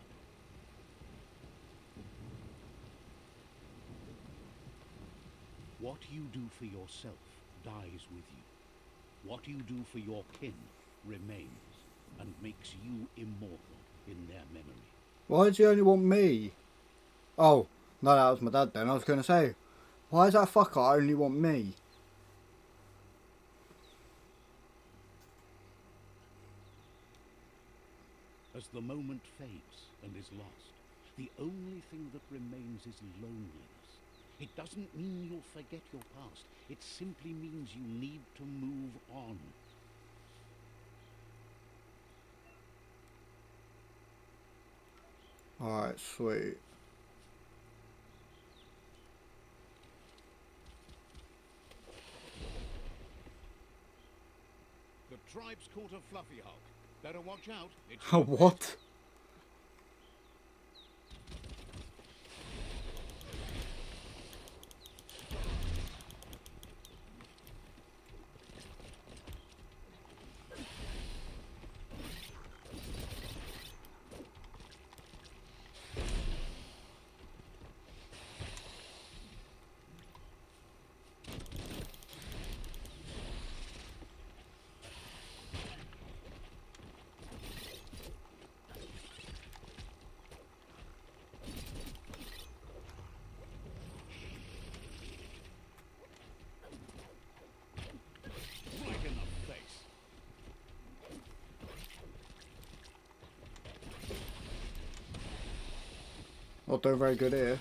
What you do for yourself dies with you. What you do for your kin remains and makes you immortal in their memory. Why does he only want me? Oh, no, that was my dad then. I was going to say, why does that fucker only want me? As the moment fades and is lost, the only thing that remains is loneliness. It doesn't mean you'll forget your past. It simply means you need to move on. Alright, sweet. The tribe's caught a fluffy hog. Better watch out. It's Oh, what? right in the face. Not doing very good here.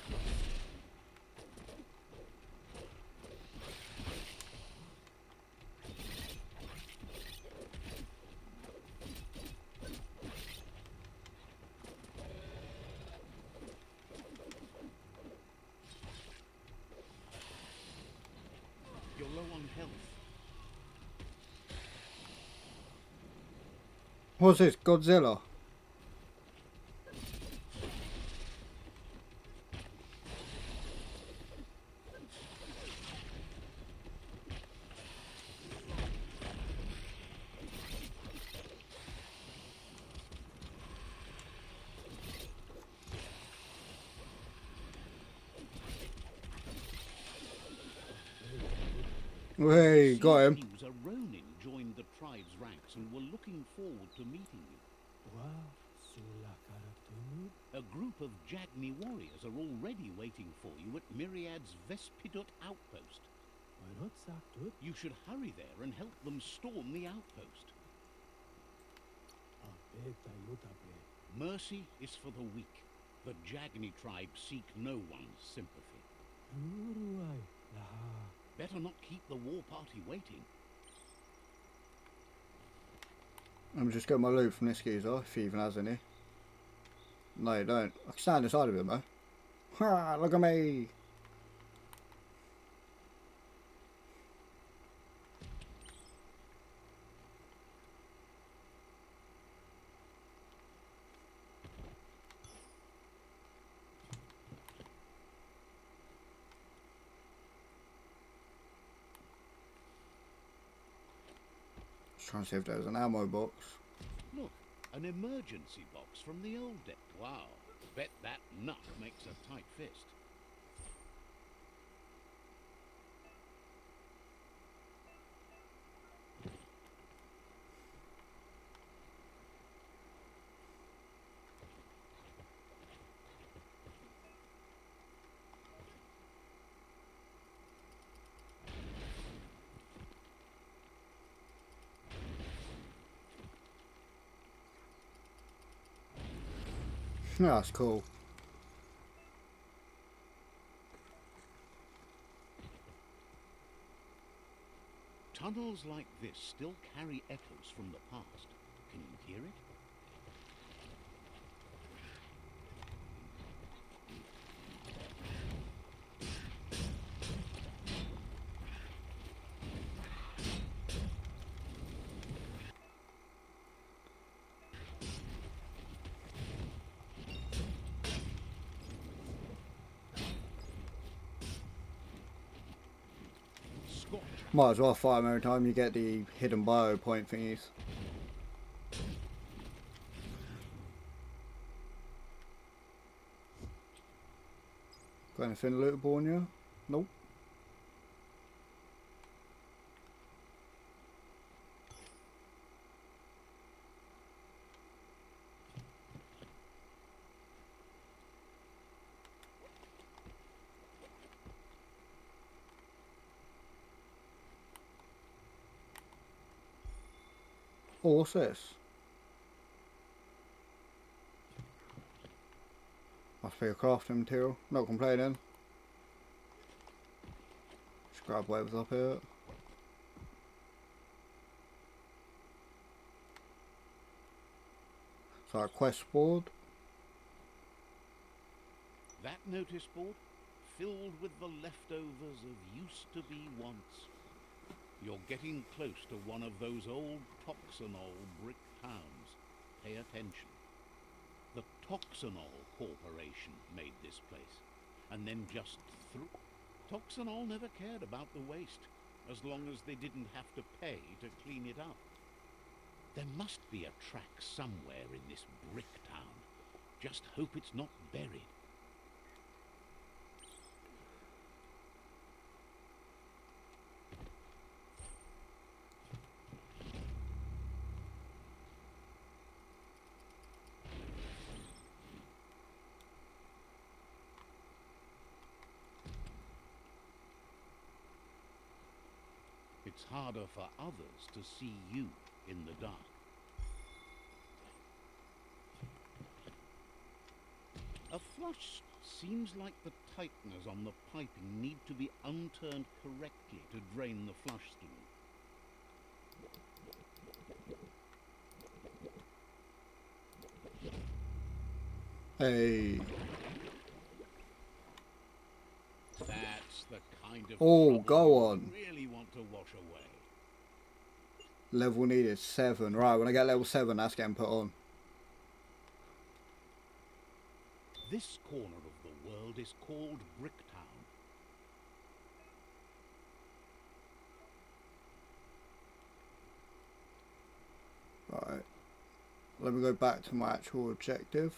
You're low on health. What's this? Godzilla? Hey, got him. Seems a Ronin joined the tribe's ranks and were looking forward to meeting you. A group of Jagni warriors are already waiting for you at Myriad's Vespidut outpost. You should hurry there and help them storm the outpost. Mercy is for the weak. The Jagni tribe seek no one's sympathy. Better not keep the war party waiting. I'm just getting my loot from this geezer, if he even has any. No, you don't. I can stand inside of him though. Ha! Look at me! Just trying to see if there's an ammo box. Look, an emergency box from the old deck. Wow, bet that nut makes a tight fist. That's cool. Tunnels like this still carry echoes from the past. Can you hear it? Gotcha. Might as well fight them every time you get the hidden bio point thingies. Got anything lootable in here? Nope. Oh, what's this? Must be a crafting material. Not complaining. Just grab whatever's up here. So a quest board. That notice board, filled with the leftovers of used to be once. You're getting close to one of those old Toxanol brick towns. Pay attention. The Toxanol Corporation made this place, and then just threw... Toxanol never cared about the waste, as long as they didn't have to pay to clean it up. There must be a track somewhere in this brick town. Just hope it's not buried. It's harder for others to see you in the dark. A flush seems like the tighteners on the piping need to be unturned correctly to drain the flush stool. Hey. That's the kind of Oh, trouble go you on. really want to wash away. Level needed seven. Right, when I get level seven, that's getting put on. This corner of the world is called Bricktown. Right. Let me go back to my actual objective.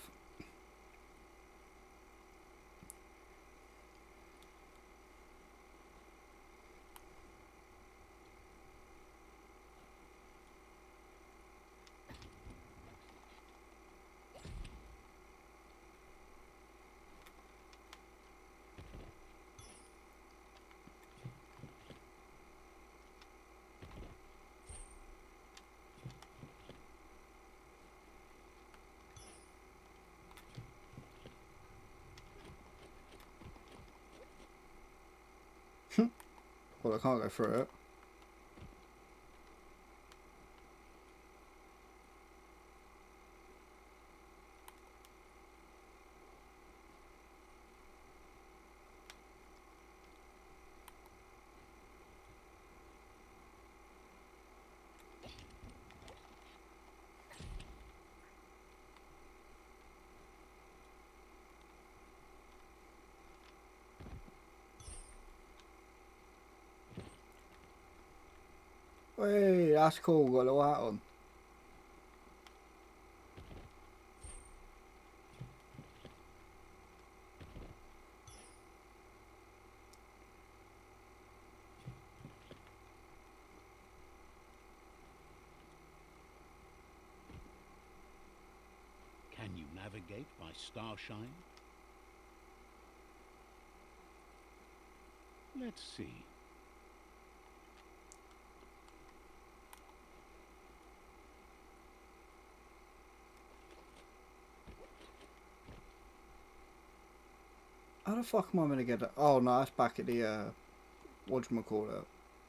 Well, I can't go through it. Hey, that's cool, got a little hat on. Can you navigate by starshine? Let's see. How the fuck am I gonna get that? Oh no, that's back at the uh whatchamacallit.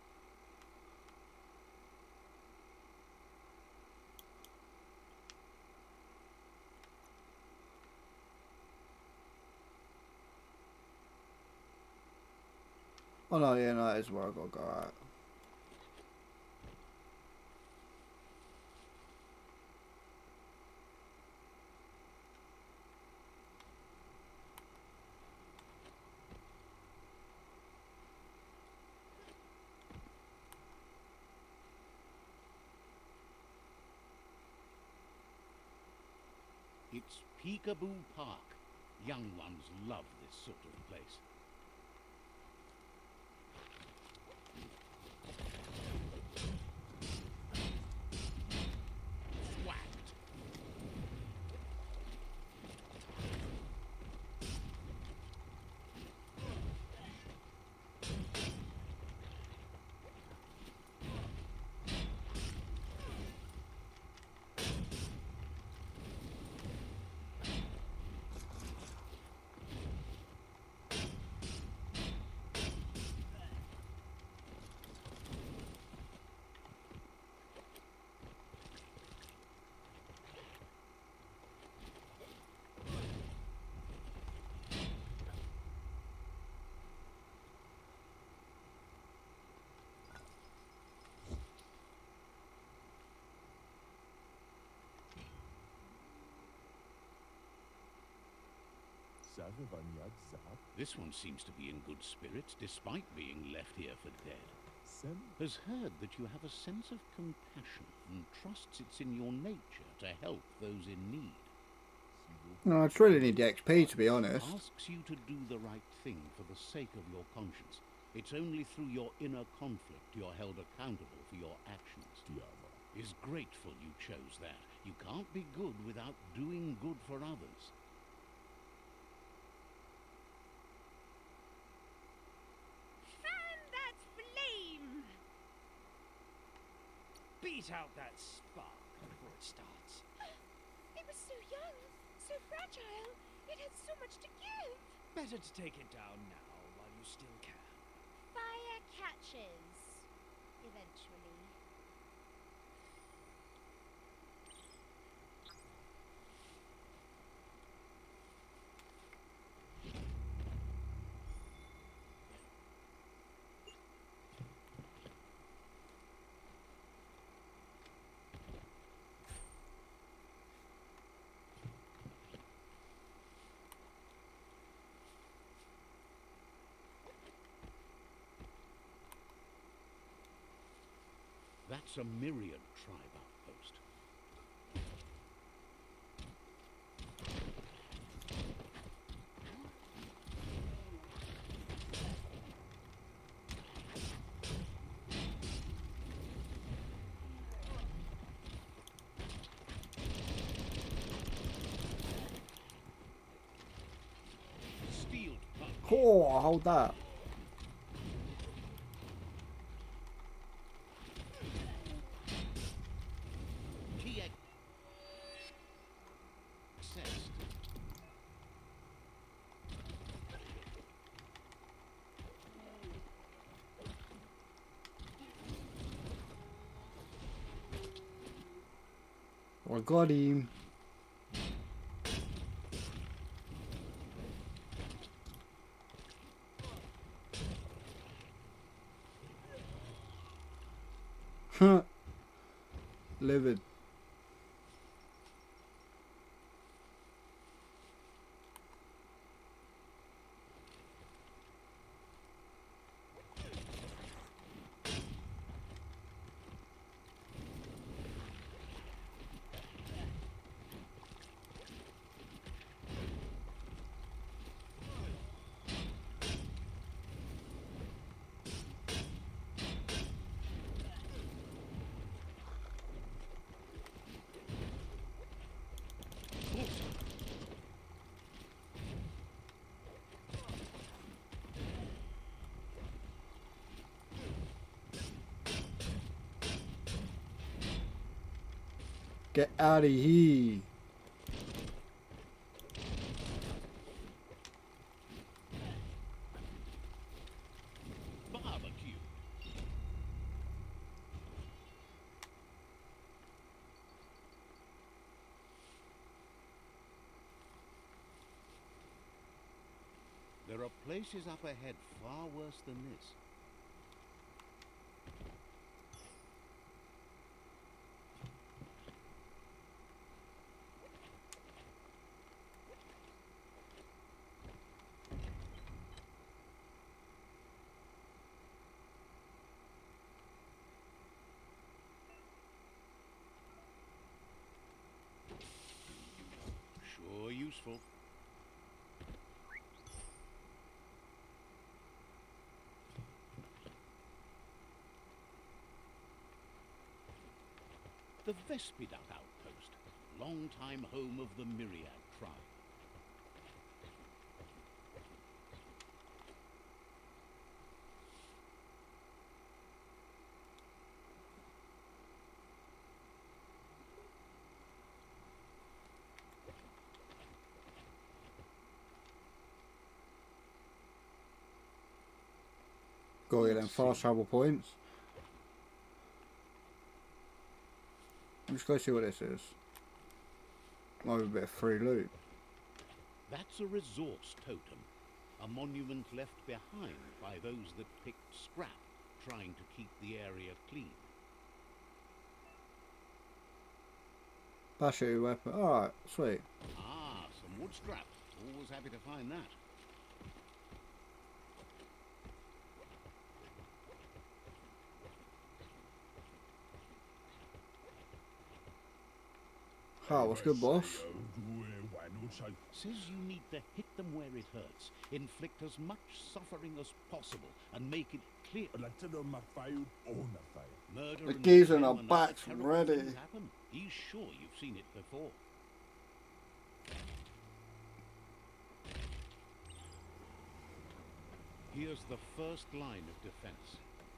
Oh no, yeah, no, that is where I gotta go at. It's Peekaboo Park. Young ones love this sort of place. Whacked. This one seems to be in good spirits, despite being left here for dead. Has heard that you have a sense of compassion and trusts it's in your nature to help those in need. No, I just really need the X P, to be honest. Asks you to do the right thing for the sake of your conscience. It's only through your inner conflict you're held accountable for your actions. Is grateful you chose that. You can't be good without doing good for others. Beat out that spark before it starts. It was so young, so fragile. It had so much to give. Better to take it down now while you still can. Fire catches. Eventually. That's a Myriad tribe outpost. Steeled punch. Oh, hold that. I got him. Huh. Livid. Get out of here. Barbecue. There are places up ahead far worse than this. careful. The Vespidat outpost, long-time home of the Myriad tribe. Go get them fast travel points. Let's go see what this is. Might be a bit of free loot. That's a resource totem, a monument left behind by those that picked scrap, trying to keep the area clean. Bashu weapon. Alright, sweet. Ah, some wood scrap. Always happy to find that. Ah, what's good, boss? Says you need to hit them where it hurts, inflict as much suffering as possible, and make it clear. Murder The and geezer in crime our and backs other terrible ready. things happen. He's sure you've seen it before. Here's the first line of defense.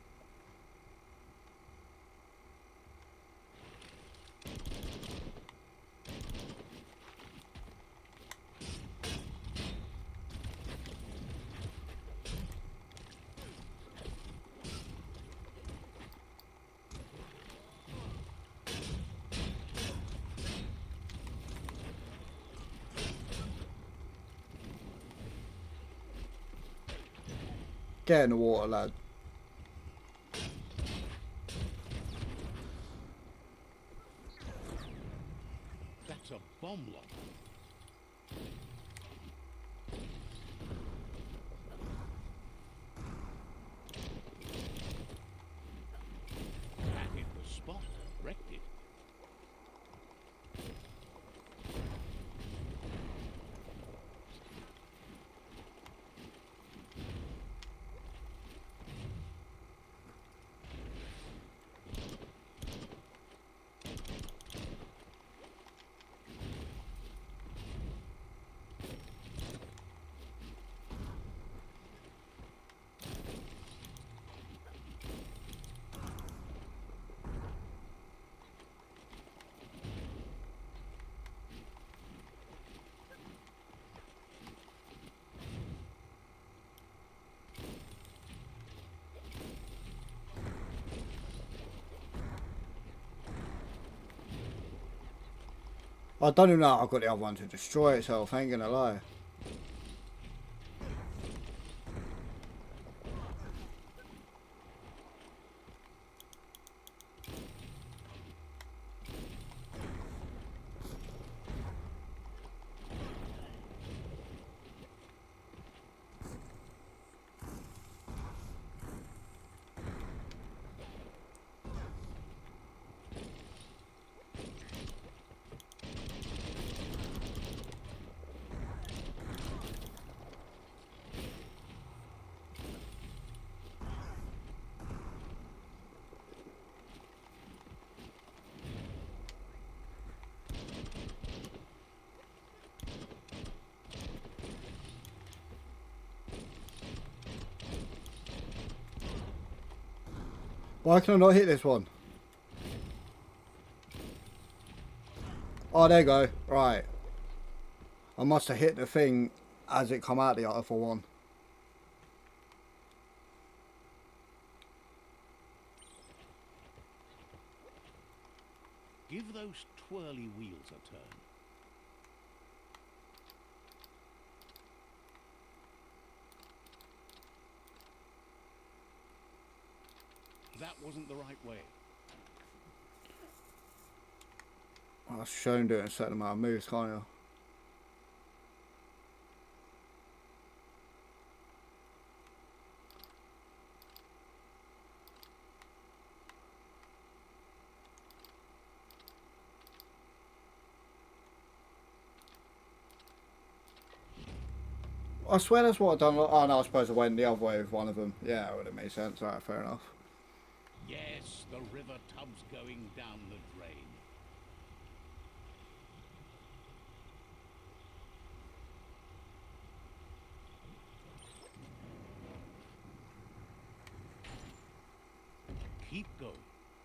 Get in the water, lad. That's a bomb lock. That hit the spot, wrecked it. I don't even know how I got the other one to destroy itself, I ain't gonna lie. Why can I not hit this one? Oh, there you go. Right. I must have hit the thing as it come out the other one. Give those twirly wheels a turn. That wasn't the right way. I've shown doing a certain amount of moves, can't you? I swear that's what I done. Oh no, I suppose I went the other way with one of them. Yeah, it would have made sense. Alright, fair enough. Yes, the river tub's going down the drain. Keep going.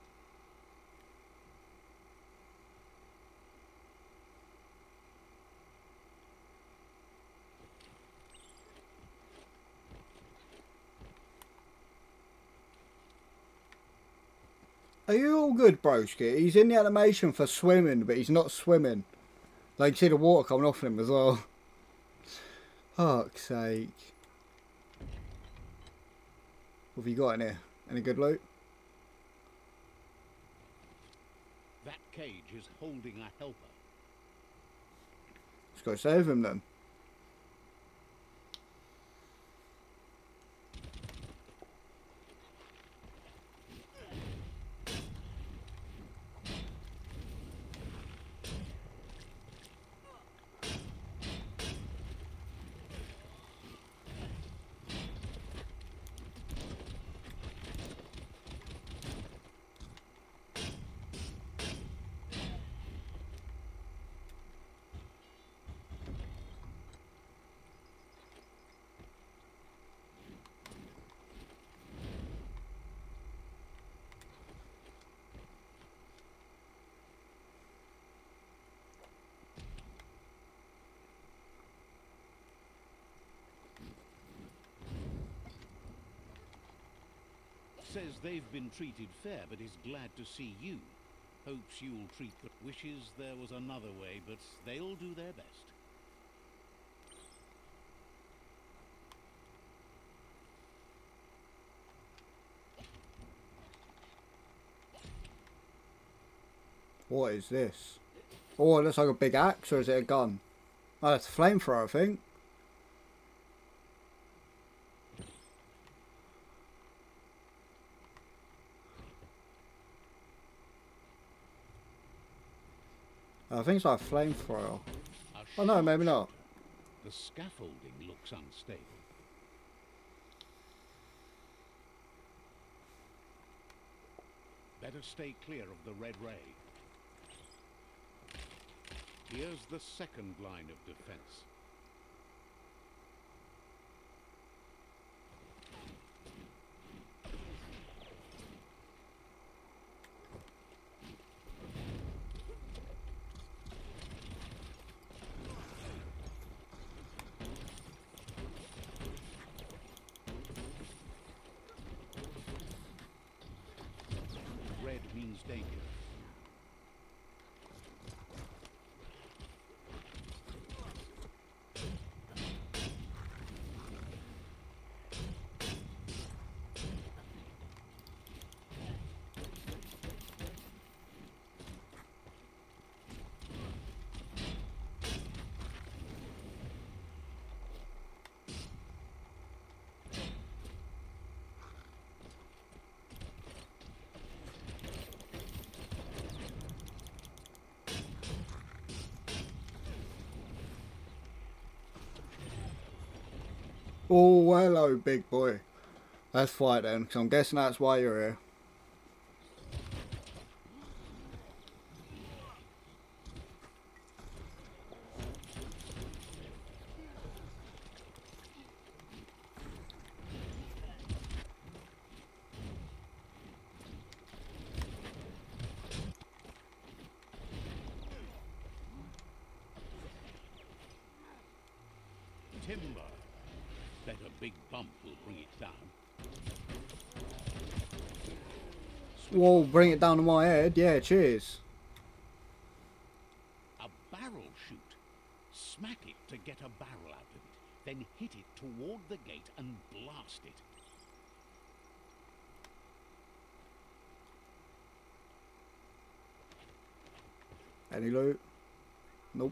Are you all good, broski? He's in the animation for swimming, but he's not swimming. Like, you see the water coming off him as well. Fuck's sake. What have you got in here? Any good loot? That cage is holding a helper. Let's go save him then. Says they've been treated fair, but is glad to see you. Hopes you'll treat the wishes there was another way, but they'll do their best. What is this? Oh, it looks like a big axe, or is it a gun? Oh, it's a flamethrower, I think. I think it's like a flamethrower. Oh no, maybe not. The scaffolding looks unstable. Better stay clear of the red ray. Here's the second line of defense. Red means danger. Oh, hello, big boy. Let's fight then, because I'm guessing that's why you're here. Timber. Bet a big bump will bring it down. Whoa, bring it down to my head. Yeah, cheers. A barrel shoot. Smack it to get a barrel out of it. Then hit it toward the gate and blast it. Any loot? Nope.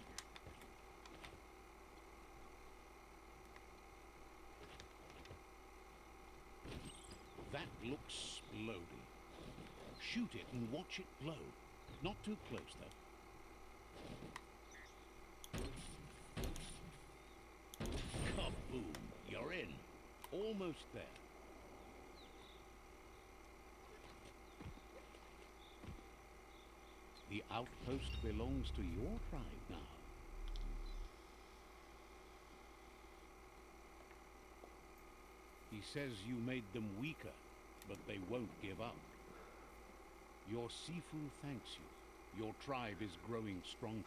That looks exploding. Shoot it and watch it blow. Not too close, though. Boom. You're in. Almost there. The outpost belongs to your tribe now. He says you made them weaker, but they won't give up. Your Sifu thanks you. Your tribe is growing stronger.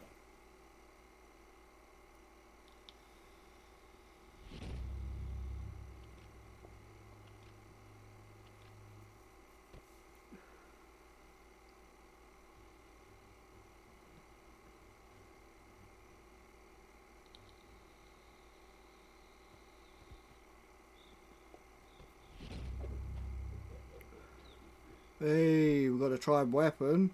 Hey, we got a tribe weapon.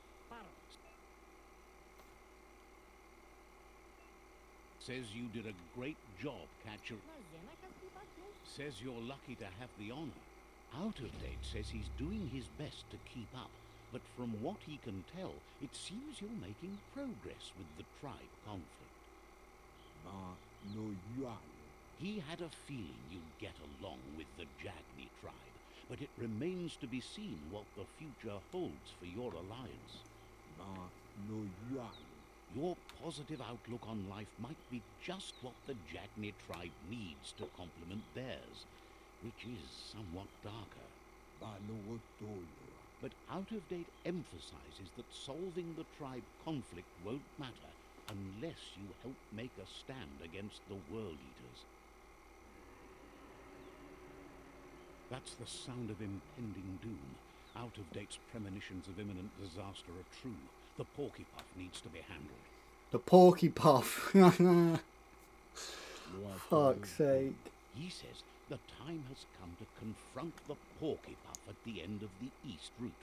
Says you did a great job, catcher. Says you're lucky to have the honor. Out of Date says he's doing his best to keep up, but from what he can tell, it seems you're making progress with the tribe conflict. Ah, no, you are. He had a feeling you'd get along with the Jagni tribe, but it remains to be seen what the future holds for your alliance. Ah, no, you are. Your positive outlook on life might be just what the Jagni tribe needs to complement theirs, which is somewhat darker. Ah, no, what told you? But Out of Date emphasizes that solving the tribe conflict won't matter unless you help make a stand against the World Eaters. That's the sound of impending doom. Out of Date's premonitions of imminent disaster are true. The Porcupine needs to be handled. The Porcupine. Fuck's sake. He says the time has come to confront the Porcupine at the end of the east route.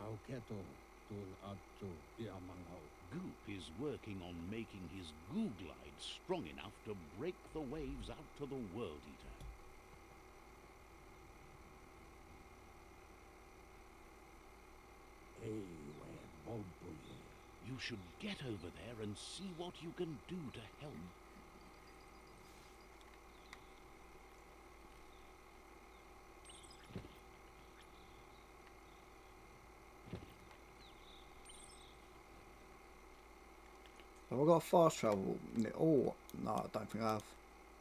Goop is working on making his Goo Glide strong enough to break the waves out to the World Eater. You should get over there and see what you can do to help. Have I got fast travel? Oh, no, I don't think I have.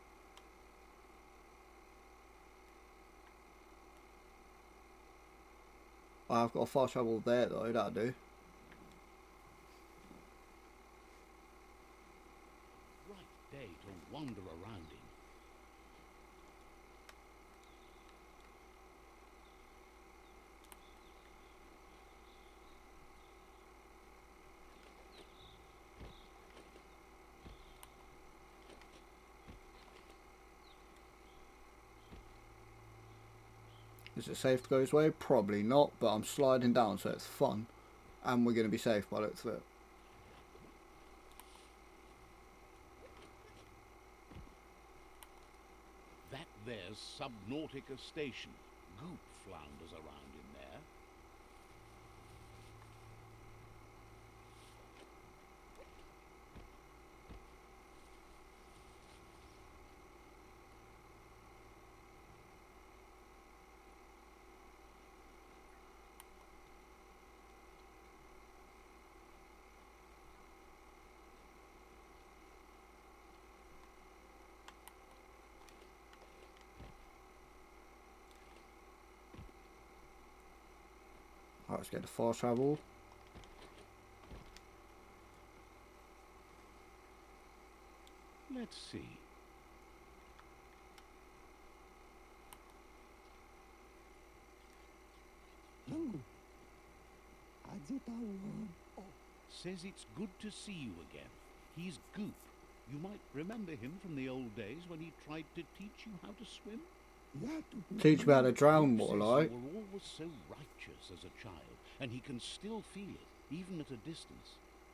I've got a fast travel there though, that'll do. Right day to wander around in. Is it safe to go his way? Probably not, but I'm sliding down so it's fun. And we're going to be safe by the looks of it. That there's Subnautica Station. Goop flounders around in there. Alright, let's get the fast travel. Let's see. Says it's good to see you again. He's Goop. You might remember him from the old days when he tried to teach you how to swim. Teach me how to drown, more like. You were always so righteous as a child, and he can still feel it, even at a distance.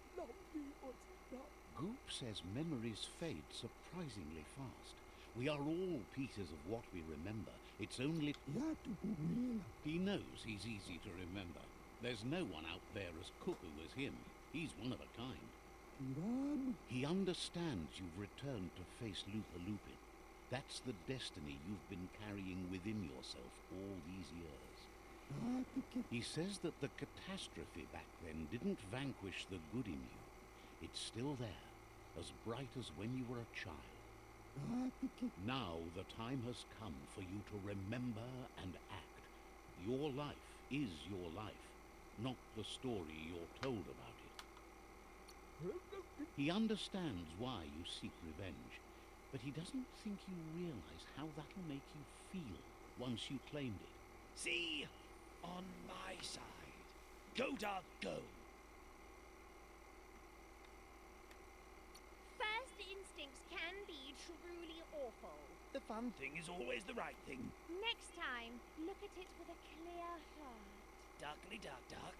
Goop says memories fade surprisingly fast. We are all pieces of what we remember. It's only... He knows he's easy to remember. There's no one out there as cuckoo as him. He's one of a kind. He understands you've returned to face Lupa Lupin. That's the destiny you've been carrying within yourself all these years. He says that the catastrophe back then didn't vanquish the good in you. It's still there, as bright as when you were a child. Now the time has come for you to remember and act. Your life is your life, not the story you're told about it. He understands why you seek revenge, but he doesn't think you realize how that'll make you feel once you claimed it. See? On my side. Go, Dark, go! First instincts can be truly awful. The fun thing is always the right thing. Next time, look at it with a clear heart. Darkly dark, dark.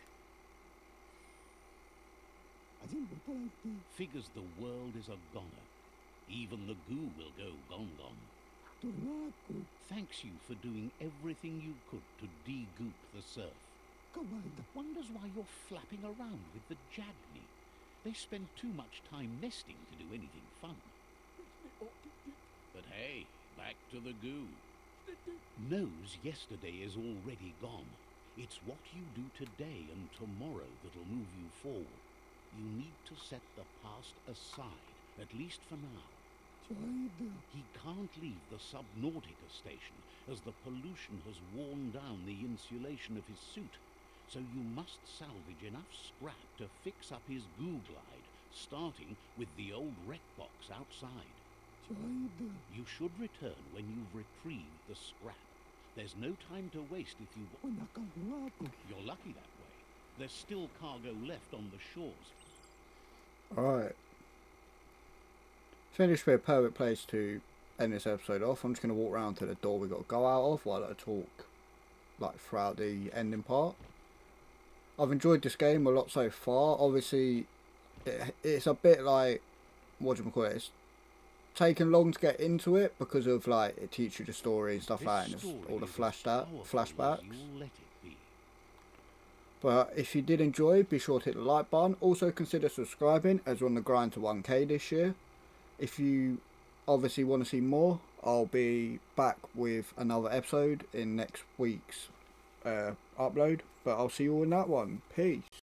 Figures the world is a goner. Even the goo will go gone gone. Thanks you for doing everything you could to de-goop the surf. Wonders why you're flapping around with the Jagni. They spend too much time nesting to do anything fun. But hey, back to the goo. Knows yesterday is already gone. It's what you do today and tomorrow that'll move you forward. You need to set the past aside, at least for now. He can't leave the Subnautica station, as the pollution has worn down the insulation of his suit. So you must salvage enough scrap to fix up his goo glide, starting with the old wreck box outside. You should return when you've retrieved the scrap. There's no time to waste if you... You're lucky that way. There's still cargo left on the shores. Alright. Finished with a perfect place to end this episode off. I'm just going to walk around to the door we got to go out of while I talk like throughout the ending part. I've enjoyed this game a lot so far. Obviously, it, it's a bit like, what do you call it? It's taken long to get into it because of like it teaches you the story and stuff This like that, and story all the is flash as that powerful as flashbacks. you'll let it be. But if you did enjoy, be sure to hit the like button. Also consider subscribing, as we're on the grind to one K this year. If you obviously want to see more, I'll be back with another episode in next week's uh, upload. But I'll see you all in that one. Peace.